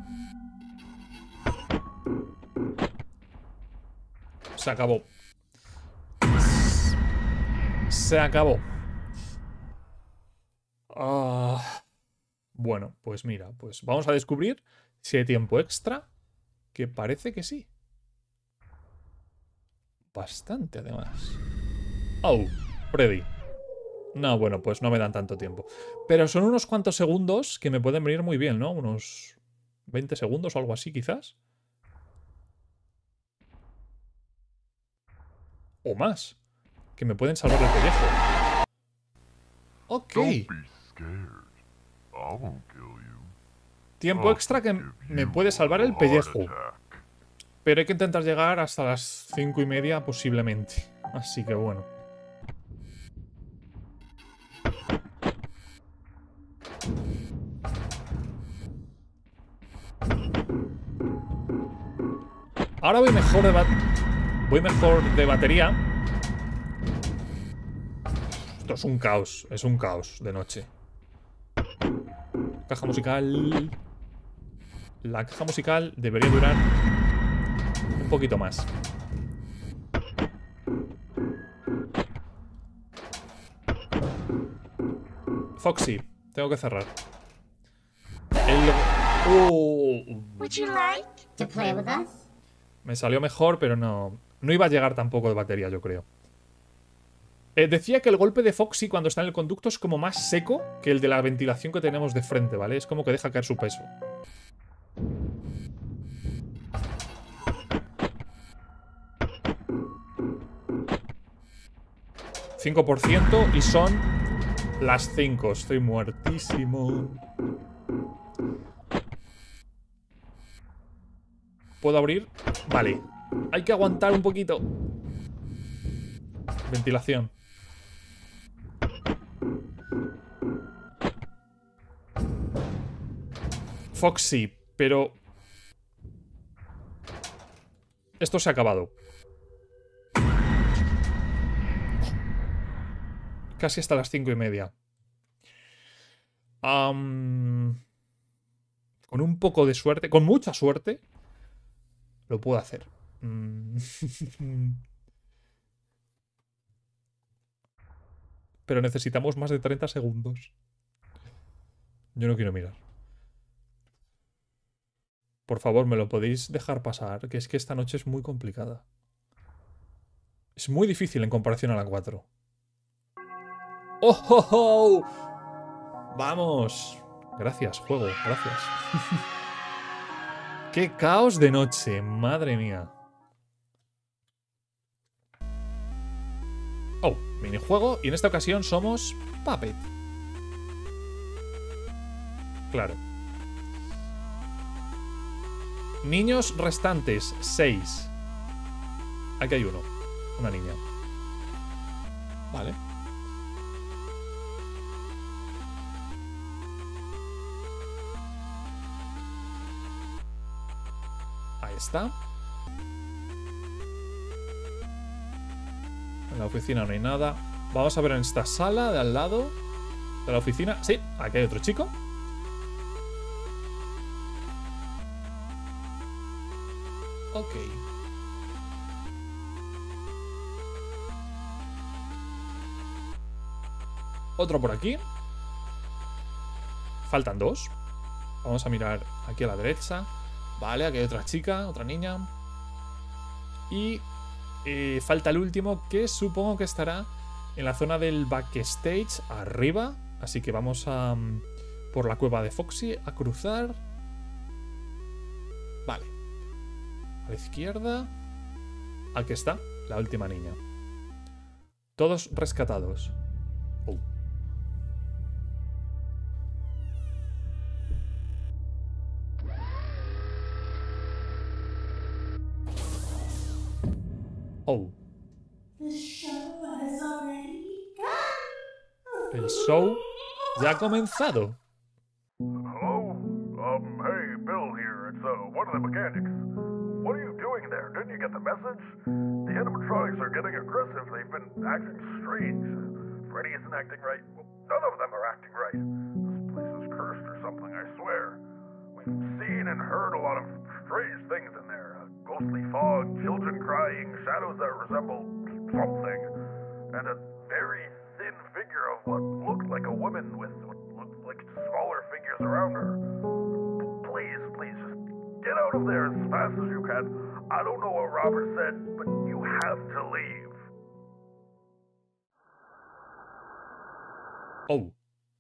Se acabó. Se acabó. Uh, bueno, pues mira, pues vamos a descubrir si hay tiempo extra, que parece que sí. Bastante, además. Oh, Freddy. No, bueno, pues no me dan tanto tiempo. Pero son unos cuantos segundos que me pueden venir muy bien, ¿no? Unos veinte segundos o algo así, quizás. O más. Que me pueden salvar el pellejo. Ok. Tiempo extra que me puede salvar el pellejo. Pero hay que intentar llegar hasta las cinco y media posiblemente. Así que bueno. Ahora voy mejor de, ba voy mejor de batería. Esto es un caos. Es un caos de noche. Caja musical. la caja musical debería durar un poquito más. Foxy, tengo que cerrar. El... Uh, Would you like to play with us? me salió mejor, pero no... No iba a llegar tampoco de batería, yo creo. Eh, decía que el golpe de Foxy cuando está en el conducto es como más seco que el de la ventilación que tenemos de frente, ¿vale? Es como que deja caer su peso. cinco por ciento y son las cinco. Estoy muertísimo. ¿Puedo abrir? Vale. Hay que aguantar un poquito. Ventilación. Foxy, pero... esto se ha acabado. Casi hasta las cinco y media. Um, con un poco de suerte, con mucha suerte, lo puedo hacer. Pero necesitamos más de treinta segundos. Yo no quiero mirar. Por favor, me lo podéis dejar pasar, que es que esta noche es muy complicada. Es muy difícil en comparación a la cuatro. ¡Oh, oh, oh! ¡Vamos! Gracias, juego, gracias. ¡Qué caos de noche! ¡Madre mía! Oh, minijuego. Y en esta ocasión somos Puppet. Claro. Niños restantes, seis. Aquí hay uno. Una niña. Vale. Ahí está. En la oficina no hay nada. Vamos a ver en esta sala de al lado de la oficina. Sí, aquí hay otro chico. Ok. Otro por aquí. Faltan dos. Vamos a mirar aquí a la derecha. Vale, aquí hay otra chica, otra niña. Y eh, falta el último, que supongo que estará en la zona del backstage arriba. Así que vamos a um, por la cueva de Foxy a cruzar. Vale. A la izquierda. Aquí está, la última niña. Todos rescatados. Oh. Oh. El show ya ha comenzado. Hello? Um, hey, Bill here. It's, uh, one of the mechanics. What are you doing there? Didn't you get the message? The animatronics are getting aggressive. They've been acting strange. Freddy isn't acting right. Well, none of them are acting right. This place is cursed or something, I swear. We've seen and heard a lot of strange things in there. A ghostly fog, children crying, shadows that resemble something, and a very thin figure of what looked like a woman with what looked like smaller figures around her. Please, please, just get out of there as fast as you can. I don't know what Robert said, but you have to leave. Oh.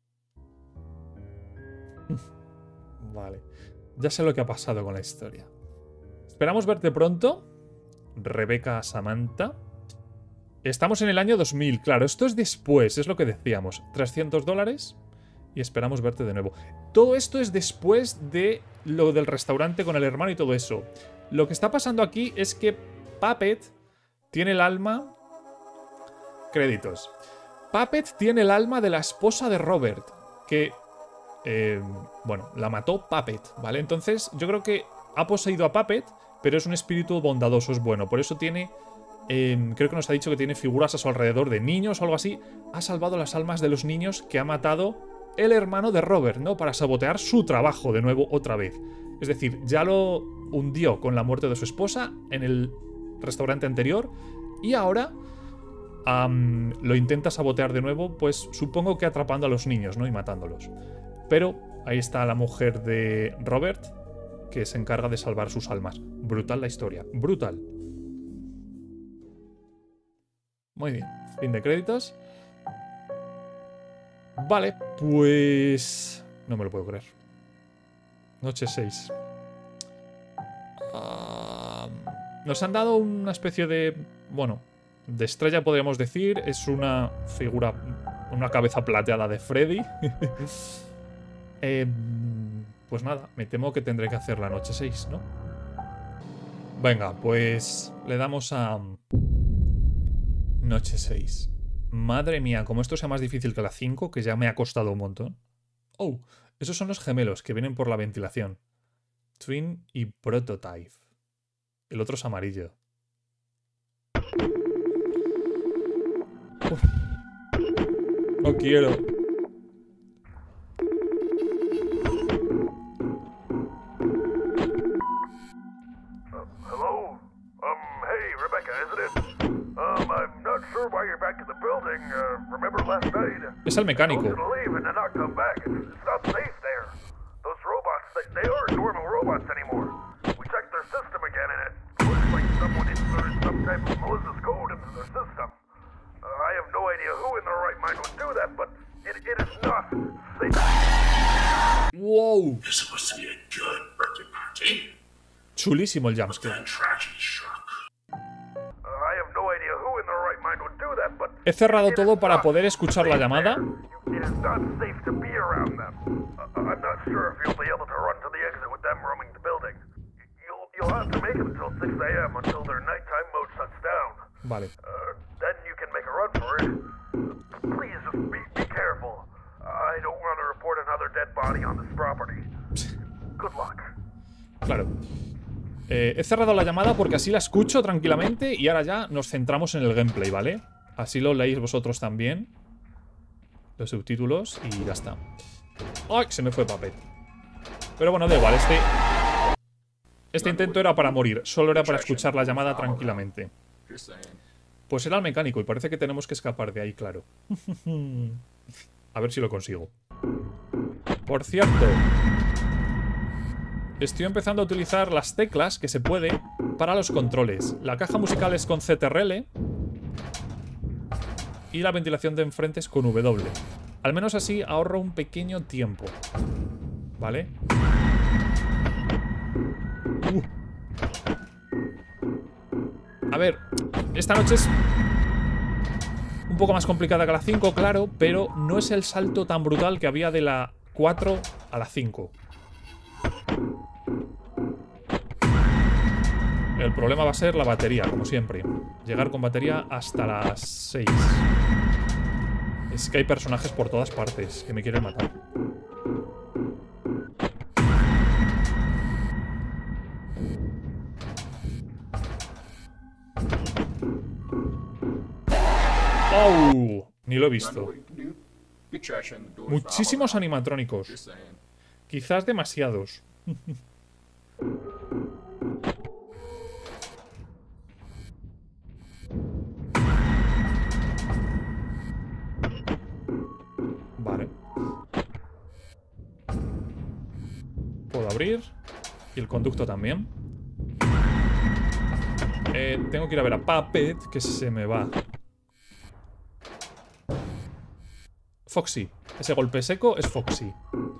Vale. Ya sé lo que ha pasado con la historia. Esperamos verte pronto, Rebeca Samantha. Estamos en el año dos mil, claro, esto es después, es lo que decíamos. trescientos dólares y esperamos verte de nuevo. Todo esto es después de lo del restaurante con el hermano y todo eso. Lo que está pasando aquí es que Puppet tiene el alma... Créditos. Puppet tiene el alma de la esposa de Robert, que... Eh, bueno, la mató Puppet, ¿vale? Entonces yo creo que ha poseído a Puppet, pero es un espíritu bondadoso, es bueno. Por eso tiene... Eh, creo que nos ha dicho que tiene figuras a su alrededor de niños o algo así. Ha salvado las almas de los niños que ha matado el hermano de Robert, ¿no? Para sabotear su trabajo de nuevo otra vez. Es decir, ya lo hundió con la muerte de su esposa en el restaurante anterior y ahora um, lo intenta sabotear de nuevo, pues supongo que atrapando a los niños, ¿no? Y matándolos. Pero ahí está la mujer de Robert, que se encarga de salvar sus almas. Brutal la historia. Brutal. Muy bien. Fin de créditos. Vale, pues... no me lo puedo creer. Noche seis. Uh, nos han dado una especie de... bueno, de estrella podríamos decir. Es una figura... una cabeza plateada de Freddy. eh, pues nada, me temo que tendré que hacer la noche seis, ¿no? Venga, pues le damos a... noche seis. Madre mía, como esto sea más difícil que la cinco, que ya me ha costado un montón. Oh, esos son los gemelos que vienen por la ventilación. Twin y Prototype. El otro es amarillo. Uf. No quiero. Es el mecánico. Wow. Chulísimo el jumpscare. He cerrado todo para poder escuchar la llamada. Vale. Claro. Eh, he cerrado la llamada porque así la escucho tranquilamente y ahora ya nos centramos en el gameplay, ¿vale? Así lo leéis vosotros también. Los subtítulos y ya está. ¡Ay! Se me fue Puppet. Pero bueno, da igual. Este, este intento era para morir. Solo era para escuchar la llamada tranquilamente. Pues era el mecánico y parece que tenemos que escapar de ahí, claro. A ver si lo consigo. Por cierto, estoy empezando a utilizar las teclas que se puede para los controles. La caja musical es con C T R L y la ventilación de enfrente es con W. Al menos así ahorro un pequeño tiempo. ¿Vale? Uh. A ver, esta noche es un poco más complicada que la cinco, claro, pero no es el salto tan brutal que había de la cuatro a la cinco. El problema va a ser la batería, como siempre. Llegar con batería hasta las seis. Es que hay personajes por todas partes que me quieren matar. ¡Oh! Ni lo he visto. Muchísimos animatrónicos. Quizás demasiados. Vale. Puedo abrir. Y el conducto también. Eh, tengo que ir a ver a Puppet, que se me va. Foxy. Ese golpe seco es Foxy.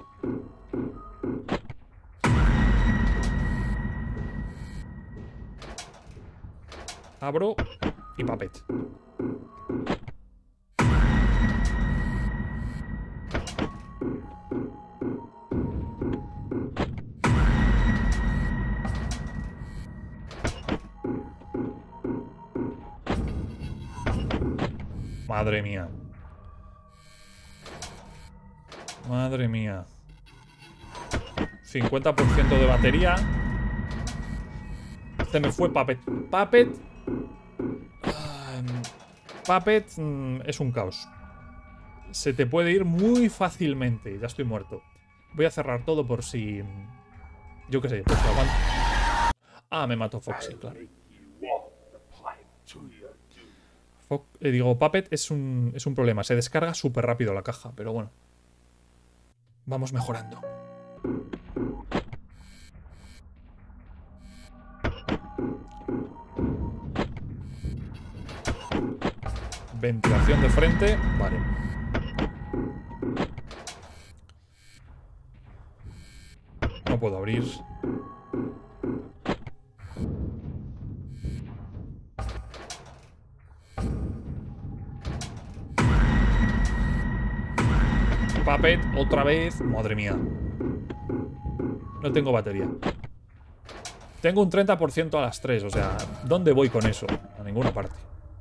Abro y Puppet. Madre mía. Madre mía. cincuenta por ciento de batería. Se me fue Puppet. Puppet. Uh, Puppet mm, es un caos. Se te puede ir muy fácilmente. Ya estoy muerto. Voy a cerrar todo por si... Yo qué sé, pues lo aguanto. Ah, me mató Foxy, claro. Fo eh, digo, Puppet es un, es un problema. Se descarga súper rápido la caja, pero bueno. Vamos mejorando. Ventilación de frente. Vale. No puedo abrir. Puppet, otra vez. Madre mía. No tengo batería. Tengo un treinta por ciento a las tres. O sea, ¿dónde voy con eso? A ninguna parte.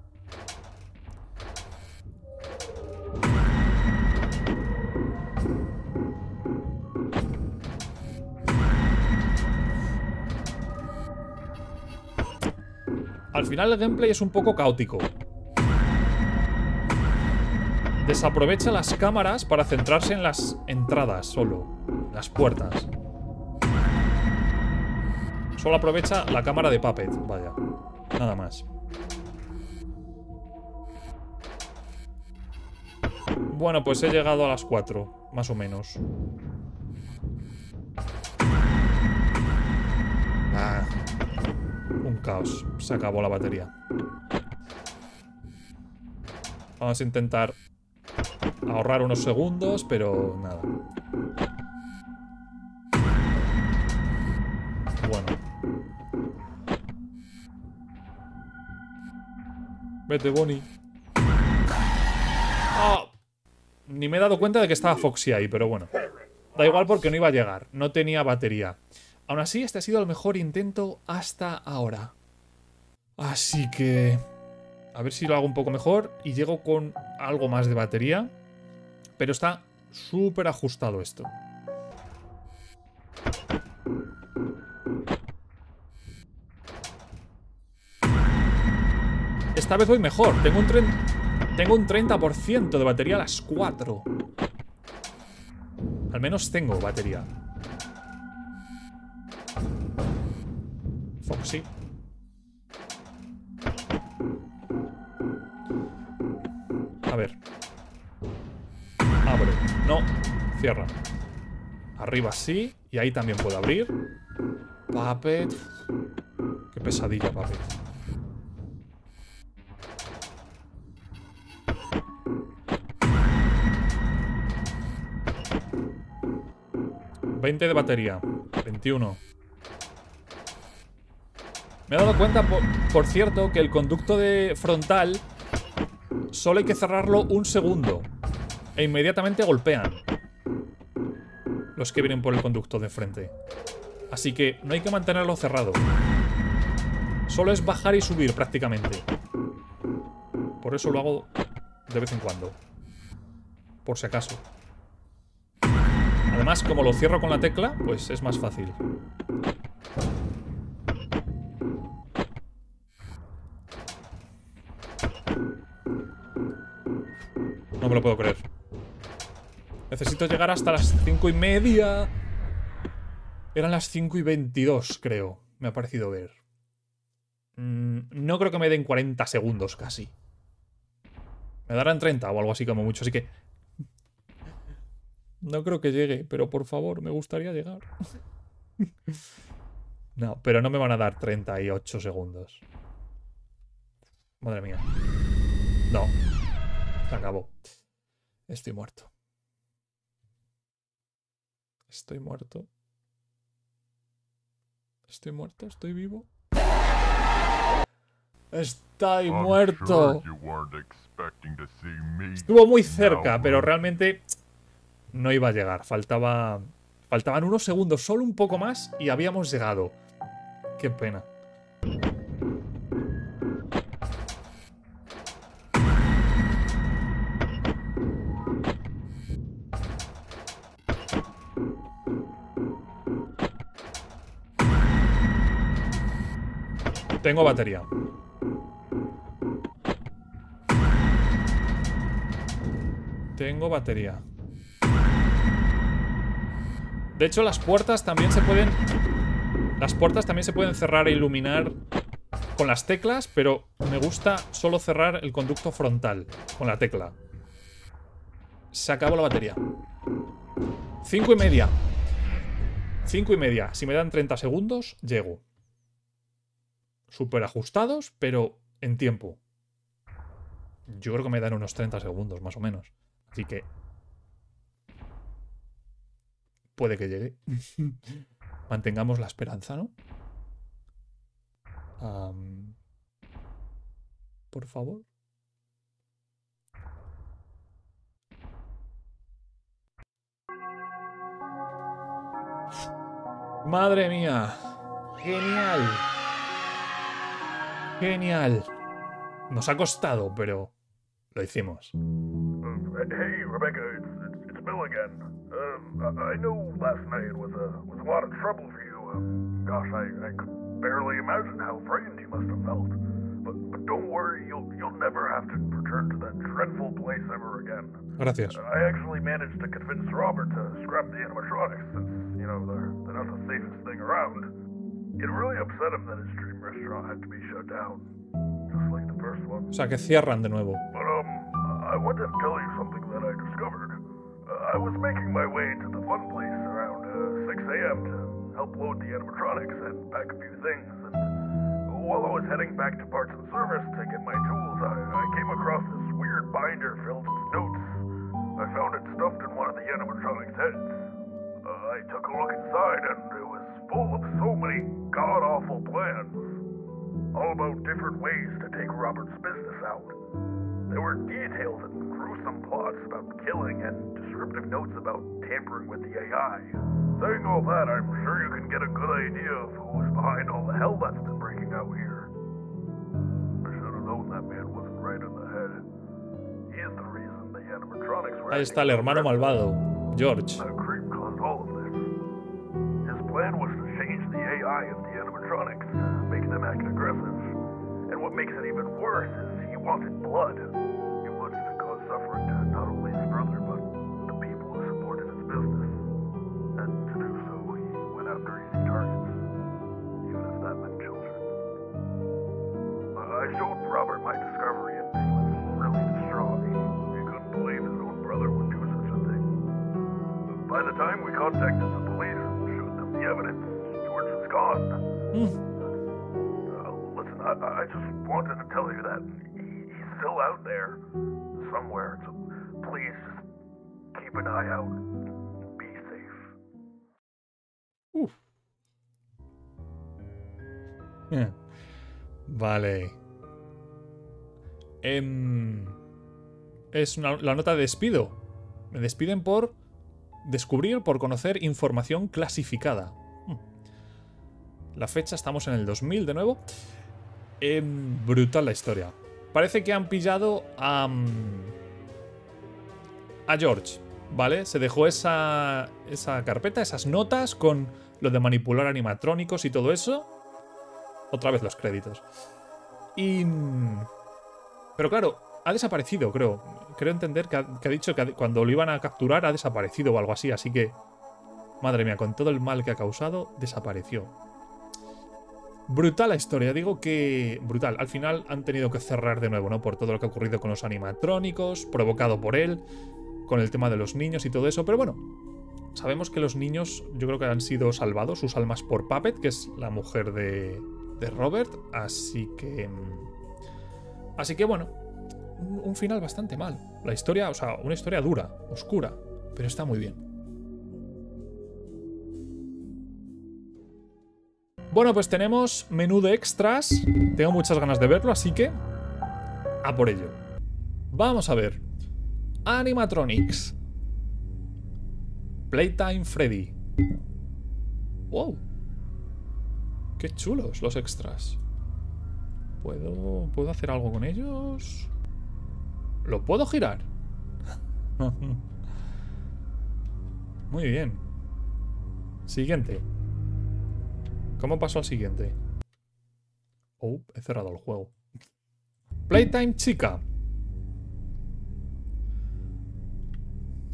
Al final el gameplay es un poco caótico. Desaprovecha las cámaras para centrarse en las entradas solo. Las puertas. Solo aprovecha la cámara de Puppet. Vaya. Nada más. Bueno, pues he llegado a las cuatro. Más o menos. Ah. Un caos. Se acabó la batería. Vamos a intentar ahorrar unos segundos, pero nada. Bueno. Vete, Bonnie. Oh, ni me he dado cuenta de que estaba Foxy ahí, pero bueno. Da igual porque no iba a llegar. No tenía batería. Aún así, este ha sido el mejor intento hasta ahora. Así que... a ver si lo hago un poco mejor y llego con algo más de batería. Pero está súper ajustado esto. Esta vez voy mejor. Tengo un, tengo un treinta por ciento de batería a las cuatro. Al menos tengo batería. Foxy. A ver. Abre. No. Cierra. Arriba sí. Y ahí también puedo abrir. Puppet. Qué pesadilla, Puppet. veinte de batería. veintiuno. Me he dado cuenta, por, por cierto, que el conducto de frontal solo hay que cerrarlo un segundo. E inmediatamente golpean los que vienen por el conducto de frente. Así que no hay que mantenerlo cerrado. Solo es bajar y subir prácticamente. Por eso lo hago de vez en cuando. Por si acaso. Además, como lo cierro con la tecla, pues es más fácil. No me lo puedo creer. Necesito llegar hasta las cinco y media. Eran las cinco y veintidós, creo. Me ha parecido ver. Mm, no creo que me den cuarenta segundos casi. Me darán treinta o algo así como mucho, así que... no creo que llegue, pero por favor, me gustaría llegar. No, pero no me van a dar treinta y ocho segundos. Madre mía. No. Se acabó. Estoy muerto. Estoy muerto. Estoy muerto, estoy vivo. Estoy muerto. Estuvo muy cerca, pero realmente no iba a llegar. Faltaba... Faltaban unos segundos, solo un poco más y habíamos llegado. Qué pena. Tengo batería. Tengo batería. De hecho, las puertas también se pueden Las puertas también se pueden cerrar e iluminar con las teclas, pero me gusta solo cerrar el conducto frontal con la tecla. Se acabó la batería. Cinco y media. Cinco y media. Si me dan treinta segundos, llego. Súper ajustados, pero en tiempo. Yo creo que me dan unos treinta segundos, más o menos. Así que... puede que llegue. Mantengamos la esperanza, ¿no? Um, por favor. Madre mía. Genial. Genial. Nos ha costado, pero lo hicimos. Uh, hey, Rebecca, it's, it's, it's Bill again. Um, I, I know last night was a was a lot of trouble for you. Um, gosh, I, I could barely imagine how frightened you must have felt. But, but don't worry, you'll you'll never have to return to that dreadful place ever again. Gracias. Uh, I actually managed to convince Robert to scrap the animatronics, since you know they're they're not the safest thing around. It really upset him that his dream restaurant had to be shut down, just like the first one. O sea, que cierran de nuevo. But, um, I wanted to tell you something that I discovered. Uh, I was making my way to the fun place around uh, six a m to help load the animatronics and pack a few things, and while I was heading back to parts and service to get my tools, I, I came across this weird binder filled with notes. I found it stuffed in one of the animatronics' heads. Uh, I took a look inside, and it was full of so many god-awful plans, all about different ways to take Robert's business out. There were detailed and gruesome plots about killing and descriptive notes about tampering with the A I. Saying all that, I'm sure you can get a good idea of who was behind all the hell that's been breaking out here. I should have known that man wasn't right in the head. He is the reason the animatronics were... Ahí está el hermano malvado, George. That creep caused all of this. His plan was to change the A I of the animatronics, make them act aggressive. And what makes it even worse is he wanted blood. He wanted to cause suffering to not only his brother, but the people who supported his business. And to do so, he went after easy targets, even if that meant children. I showed Robert my discovery, and he was really distraught. He, he couldn't believe his own brother would do such a thing. By the time we contacted the police and showed them the evidence, George was gone. Mm. Uh, listen, I, I just wanted to tell you that he, he's still out there, somewhere, so please just keep an eye out. Be safe. Uf. Eh. Vale. Em, es una- la nota de despido. Me despiden por descubrir, por conocer información clasificada. Hmm. La fecha, estamos en el dos mil de nuevo. Em, brutal la historia. Parece que han pillado a... mm, a George, ¿vale? Se dejó esa, esa carpeta, esas notas con lo de manipular animatrónicos y todo eso. Otra vez los créditos. Y... pero claro, ha desaparecido, creo. Creo entender que ha, que ha dicho que ha- cuando lo iban a capturar ha desaparecido o algo así. Así que, madre mía, con todo el mal que ha causado, desapareció. Brutal la historia, digo que... brutal. Al final han tenido que cerrar de nuevo, ¿no? Por todo lo que ha ocurrido con los animatrónicos, provocado por él, con el tema de los niños y todo eso. Pero bueno, sabemos que los niños yo creo que han sido salvados, sus almas, por Puppet, que es la mujer de, de Robert. Así que... Así que bueno, un, un final bastante mal. La historia, o sea, una historia dura, oscura, pero está muy bien. Bueno, pues tenemos menú de extras. Tengo muchas ganas de verlo, así que a por ello. Vamos a ver. Animatronics. Playtime Freddy. Wow. Qué chulos los extras. ¿Puedo, ¿Puedo hacer algo con ellos? ¿Lo puedo girar? Muy bien. Siguiente. ¿Cómo paso al siguiente? Oh, he cerrado el juego. Playtime chica.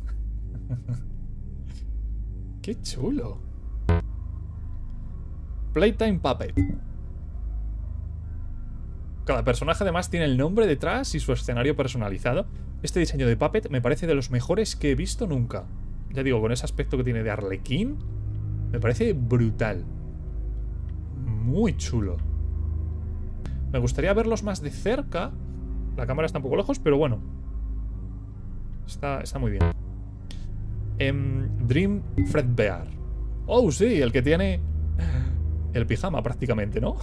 Qué chulo. Playtime Puppet. Cada personaje además tiene el nombre detrás y su escenario personalizado. Este diseño de Puppet me parece de los mejores que he visto nunca. Ya digo, con ese aspecto que tiene de arlequín, me parece brutal. Muy chulo. Me gustaría verlos más de cerca. La cámara está un poco lejos, pero bueno. Está, está muy bien. Um, Dream Fredbear. Oh, sí, el que tiene el pijama prácticamente, ¿no?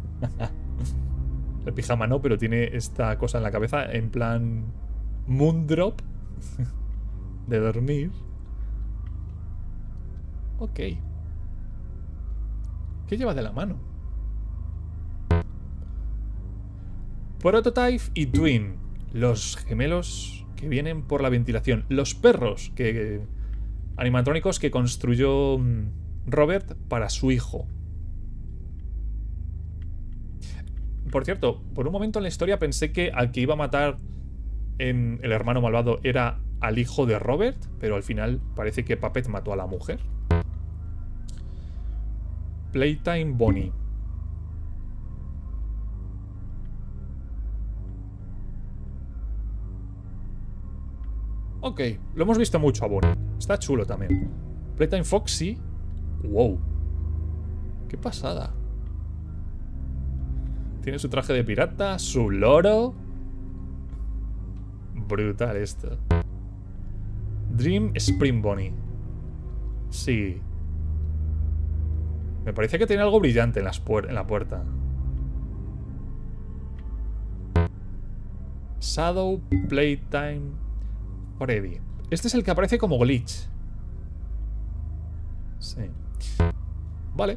El pijama no, pero tiene esta cosa en la cabeza en plan Moondrop de dormir. Ok. ¿Qué lleva de la mano? Prototype y Twin. Los gemelos que vienen por la ventilación. Los perros que, que animatrónicos que construyó Robert para su hijo. Por cierto, por un momento en la historia pensé que al que iba a matar en el hermano malvado era al hijo de Robert, pero al final parece que Puppet mató a la mujer. Playtime Bonnie. Ok, lo hemos visto mucho a Bonnie. Está chulo también. Playtime Foxy. Wow. Qué pasada. Tiene su traje de pirata, su loro. Brutal esto. Dream Spring Bonnie. Sí. Me parece que tiene algo brillante en, las puer en la puerta. Shadow Playtime Freddy. Este es el que aparece como glitch. Sí. Vale.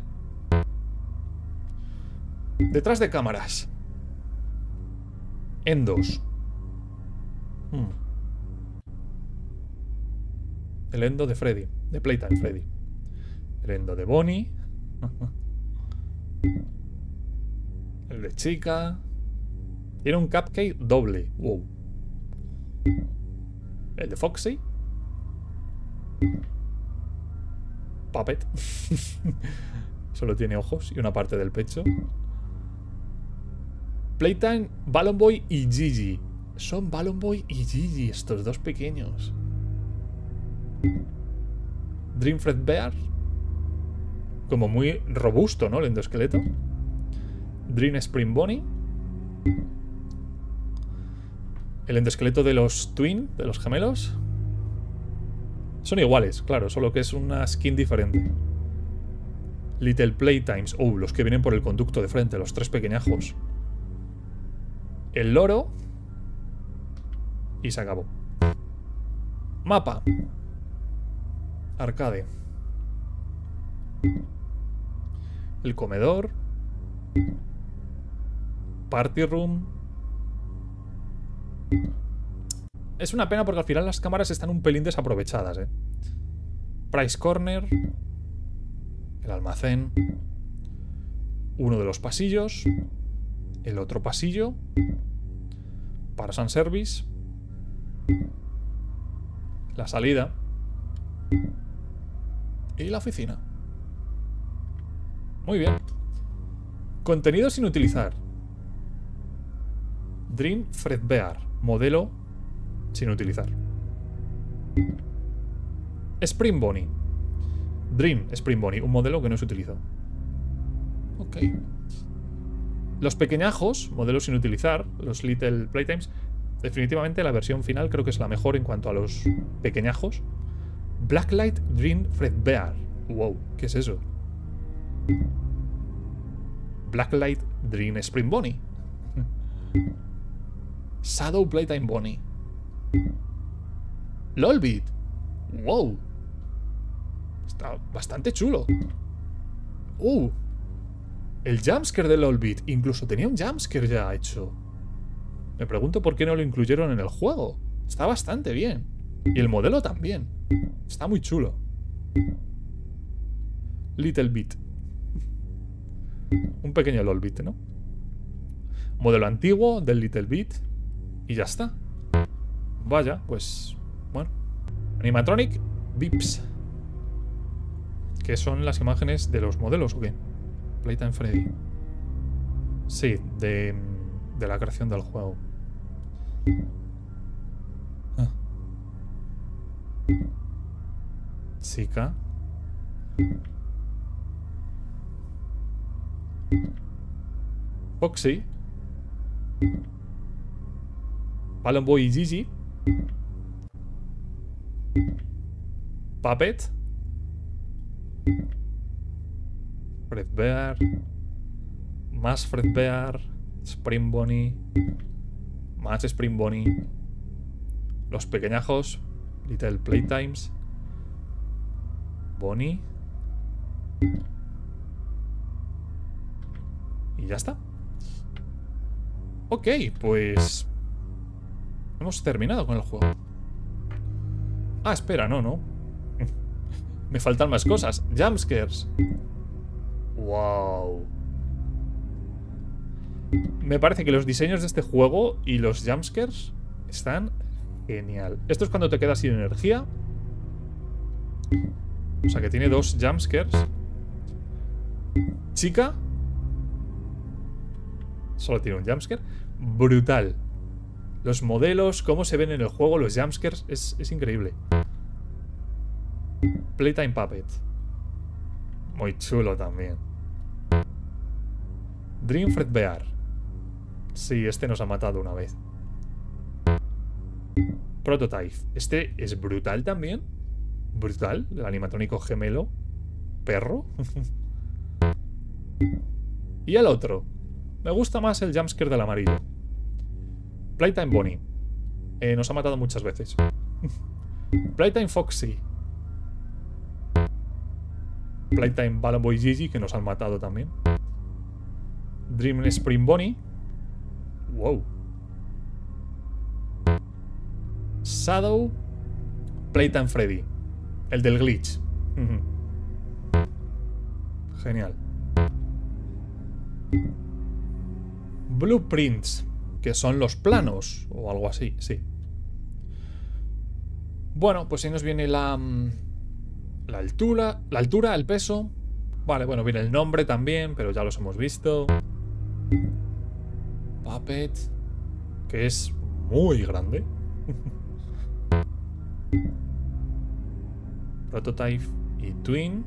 Detrás de cámaras. Endos. Hmm. El endo de Freddy. De Playtime Freddy. El endo de Bonnie. El de chica. Tiene un cupcake doble. Wow. El de Foxy. Puppet. Solo tiene ojos y una parte del pecho. Playtime, Balloon Boy y Gigi. Son Balloon Boy y Gigi, estos dos pequeños. Dream Fredbear. Como muy robusto, ¿no? El endoesqueleto. Dream Spring Bonnie. El endoesqueleto de los Twin, de los gemelos. Son iguales, claro, solo que es una skin diferente. Little Playtimes. Oh, los que vienen por el conducto de frente, los tres pequeñajos. El loro. Y se acabó. Mapa. Arcade. El comedor. Party room. Es una pena porque al final las cámaras están un pelín desaprovechadas, ¿eh? Price Corner. El almacén. Uno de los pasillos. El otro pasillo. Para Sun Service. La salida. Y la oficina. Muy bien. Contenido sin utilizar. Dream Fredbear. Modelo sin utilizar. Spring Bonnie. Dream Spring Bonnie. Un modelo que no se utilizó. Ok. Los pequeñajos, modelos sin utilizar, los Little Playtimes. Definitivamente la versión final creo que es la mejor en cuanto a los pequeñajos. Blacklight Dream Fredbear. Wow, ¿qué es eso? Blacklight Dream Spring Bonnie. Shadow Playtime Bonnie. Lolbit. Wow. Está bastante chulo. Uh. El jumpscare de Lolbit. Incluso tenía un jumpscare ya hecho. Me pregunto por qué no lo incluyeron en el juego. Está bastante bien. Y el modelo también. Está muy chulo. Little Bit. Un pequeño Lolbit, ¿no? Modelo antiguo del Little Bit. Y ya está. Vaya, pues... Bueno. Animatronic Vips. ¿Qué son las imágenes de los modelos o qué? Playtime Freddy. Sí, de, de la creación del juego. Ah. Chica. Foxy. Balloon Boy y Gigi. Puppet. Fredbear. Más Fredbear. Spring Bonnie. Más Spring Bonnie. Los pequeñajos. Little Playtimes. Bonnie. Y ya está. Ok, pues... hemos terminado con el juego. Ah, espera, no, no. Me faltan más cosas. Jumpscares. Wow. Me parece que los diseños de este juego y los jumpscares están genial. Esto es cuando te quedas sin energía. O sea que tiene dos jumpscares. Chica. Solo tiene un jumpscare. Brutal. Los modelos, cómo se ven en el juego, los jumpscares, es, es increíble. Playtime Puppet. Muy chulo también. Dream Fredbear. Sí, este nos ha matado una vez. Prototype. Este es brutal también. Brutal. El animatrónico gemelo. Perro. Y el otro. Me gusta más el jumpscare del amarillo. Playtime Bonnie. Eh, nos ha matado muchas veces. Playtime Foxy. Playtime Balloon Boy Gigi, que nos han matado también. Dream Spring Bonnie. Wow. Shadow. Playtime Freddy. El del glitch. Genial. Blueprints, que son los planos o algo así, sí. Bueno, pues ahí nos viene la la altura, la altura, el peso. Vale, bueno, viene el nombre también, pero ya los hemos visto. Puppet, que es muy grande. Prototype y Twin.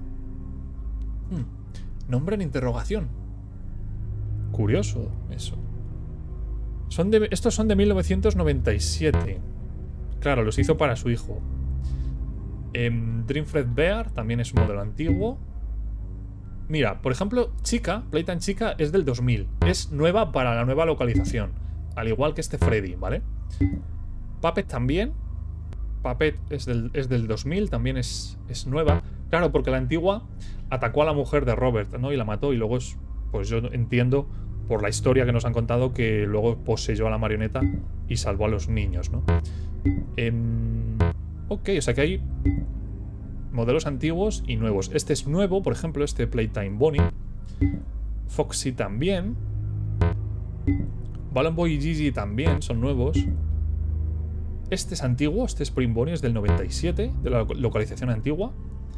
Hmm. Nombre en interrogación. Curioso eso. Son de, estos son de mil novecientos noventa y siete. Claro, los hizo para su hijo. eh, Dream Fredbear también es un modelo antiguo. Mira, por ejemplo, Chica, Playtime Chica es del dos mil. Es nueva para la nueva localización. Al igual que este Freddy, ¿vale? Puppet también. Puppet es del, es del dos mil, también es, es nueva. Claro, porque la antigua atacó a la mujer de Robert, ¿no? Y la mató, y luego es... Pues yo entiendo, por la historia que nos han contado, que luego poseyó a la marioneta y salvó a los niños, ¿no? Eh, ok, o sea que hay modelos antiguos y nuevos. Este es nuevo, por ejemplo, este Playtime Bonnie. Foxy también. Balloon Boy y Gigi también son nuevos. Este es antiguo, este Spring Bonnie es del noventa y siete, de la localización antigua.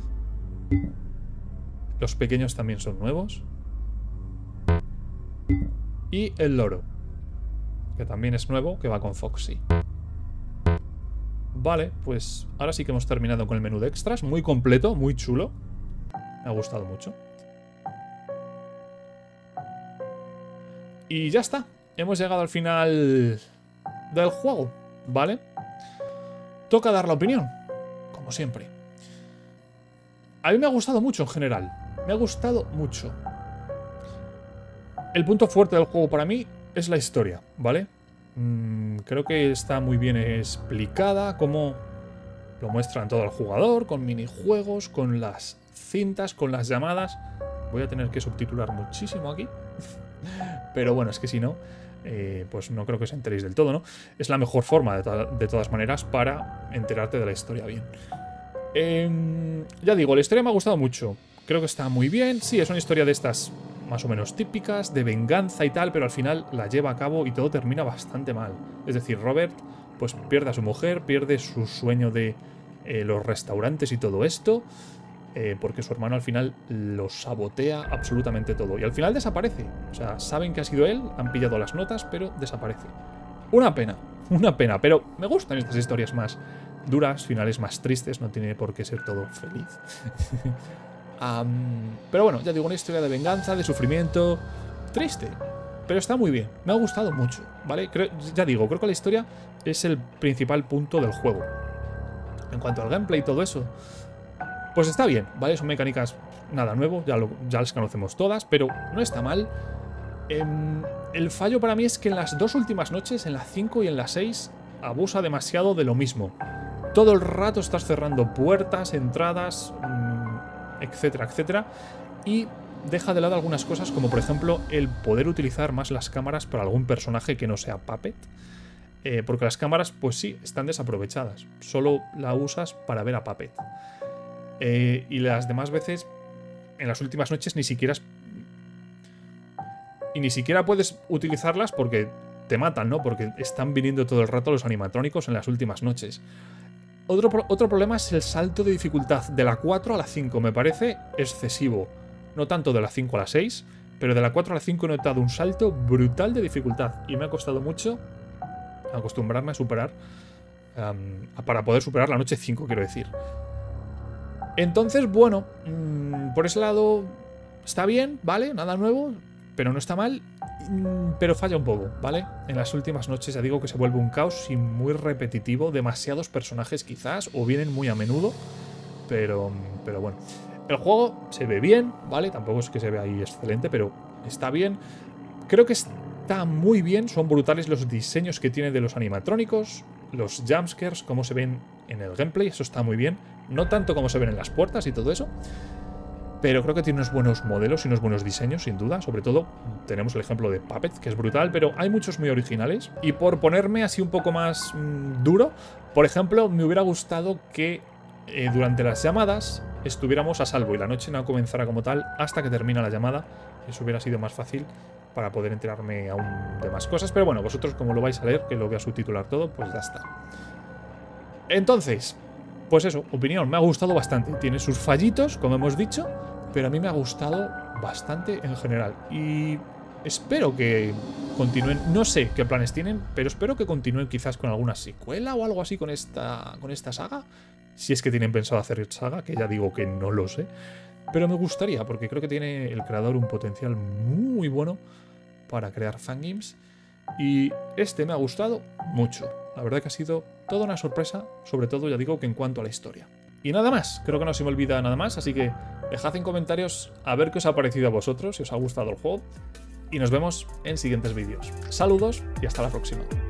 Los pequeños también son nuevos. Y el loro, que también es nuevo, que va con Foxy. Vale, pues ahora sí que hemos terminado con el menú de extras. Muy completo, muy chulo. Me ha gustado mucho. Y ya está. Hemos llegado al final del juego, ¿vale? Toca dar la opinión, como siempre. A mí me ha gustado mucho en general. Me ha gustado mucho. El punto fuerte del juego para mí es la historia, ¿vale? Mm, creo que está muy bien explicada, cómo lo muestran todo el jugador, con minijuegos, con las cintas, con las llamadas. Voy a tener que subtitular muchísimo aquí. Pero bueno, es que si no, eh, pues no creo que os enteréis del todo, ¿no? Es la mejor forma, de, to de todas maneras, para enterarte de la historia bien. Eh, ya digo, la historia me ha gustado mucho. Creo que está muy bien. Sí, es una historia de estas más o menos típicas, de venganza y tal, pero al final la lleva a cabo y todo termina bastante mal. Es decir, Robert pues pierde a su mujer, pierde su sueño de eh, los restaurantes y todo esto, eh, porque su hermano al final lo sabotea absolutamente todo. Y al final desaparece. O sea, saben que ha sido él, han pillado las notas, pero desaparece. Una pena, una pena, pero me gustan estas historias más duras, finales más tristes, no tiene por qué ser todo feliz. um, pero bueno, ya digo, una historia de venganza, de sufrimiento, triste, pero está muy bien, me ha gustado mucho, ¿vale? Creo, ya digo, creo que la historia es el principal punto del juego. En cuanto al gameplay y todo eso, pues está bien, ¿vale? Son mecánicas, nada nuevo, ya, lo, ya las conocemos todas, pero no está mal. Eh, el fallo para mí es que en las dos últimas noches, en la cinco y en la seis, abusa demasiado de lo mismo. Todo el rato estás cerrando puertas, entradas, mmm, etcétera, etcétera, y deja de lado algunas cosas, como por ejemplo el poder utilizar más las cámaras para algún personaje que no sea Puppet. Eh, porque las cámaras, pues sí, están desaprovechadas. Solo la usas para ver a Puppet. Eh, y las demás veces, en las últimas noches, ni siquiera... Y ni siquiera puedes utilizarlas porque te matan, ¿no? Porque están viniendo todo el rato los animatrónicos en las últimas noches. Otro, otro problema es el salto de dificultad de la cuatro a la cinco. Me parece excesivo. No tanto de la cinco a la seis, pero de la cuatro a la cinco he notado un salto brutal de dificultad. Y me ha costado mucho acostumbrarme a superar, um, para poder superar la noche cinco, quiero decir. Entonces, bueno, mmm, por ese lado está bien, ¿vale? Nada nuevo, pero no está mal, mmm, pero falla un poco, ¿vale? En las últimas noches ya digo que se vuelve un caos y muy repetitivo, demasiados personajes quizás, o vienen muy a menudo, pero, pero bueno. El juego se ve bien, ¿vale? Tampoco es que se vea ahí excelente, pero está bien. Creo que está Está muy bien, son brutales los diseños que tiene de los animatrónicos, los jumpscares, cómo se ven en el gameplay, eso está muy bien. No tanto como se ven en las puertas y todo eso, pero creo que tiene unos buenos modelos y unos buenos diseños, sin duda. Sobre todo tenemos el ejemplo de Puppet, que es brutal, pero hay muchos muy originales. Y por ponerme así un poco más mmm, duro, por ejemplo, me hubiera gustado que eh, durante las llamadas estuviéramos a salvo y la noche no comenzara como tal hasta que termina la llamada. Eso hubiera sido más fácil para poder enterarme aún de más cosas. Pero bueno, vosotros como lo vais a leer, que lo voy a subtitular todo, pues ya está. Entonces, pues eso, opinión, me ha gustado bastante. Tiene sus fallitos, como hemos dicho, pero a mí me ha gustado bastante en general. Y espero que continúen, no sé qué planes tienen, pero espero que continúen quizás con alguna secuela o algo así con esta, con esta saga. Si es que tienen pensado hacer saga, que ya digo que no lo sé. Pero me gustaría, porque creo que tiene el creador un potencial muy bueno para crear fangames. Y este me ha gustado mucho. La verdad que ha sido toda una sorpresa, sobre todo, ya digo, que en cuanto a la historia. Y nada más, creo que no se me olvida nada más, así que dejad en comentarios a ver qué os ha parecido a vosotros, si os ha gustado el juego. Y nos vemos en siguientes vídeos. Saludos y hasta la próxima.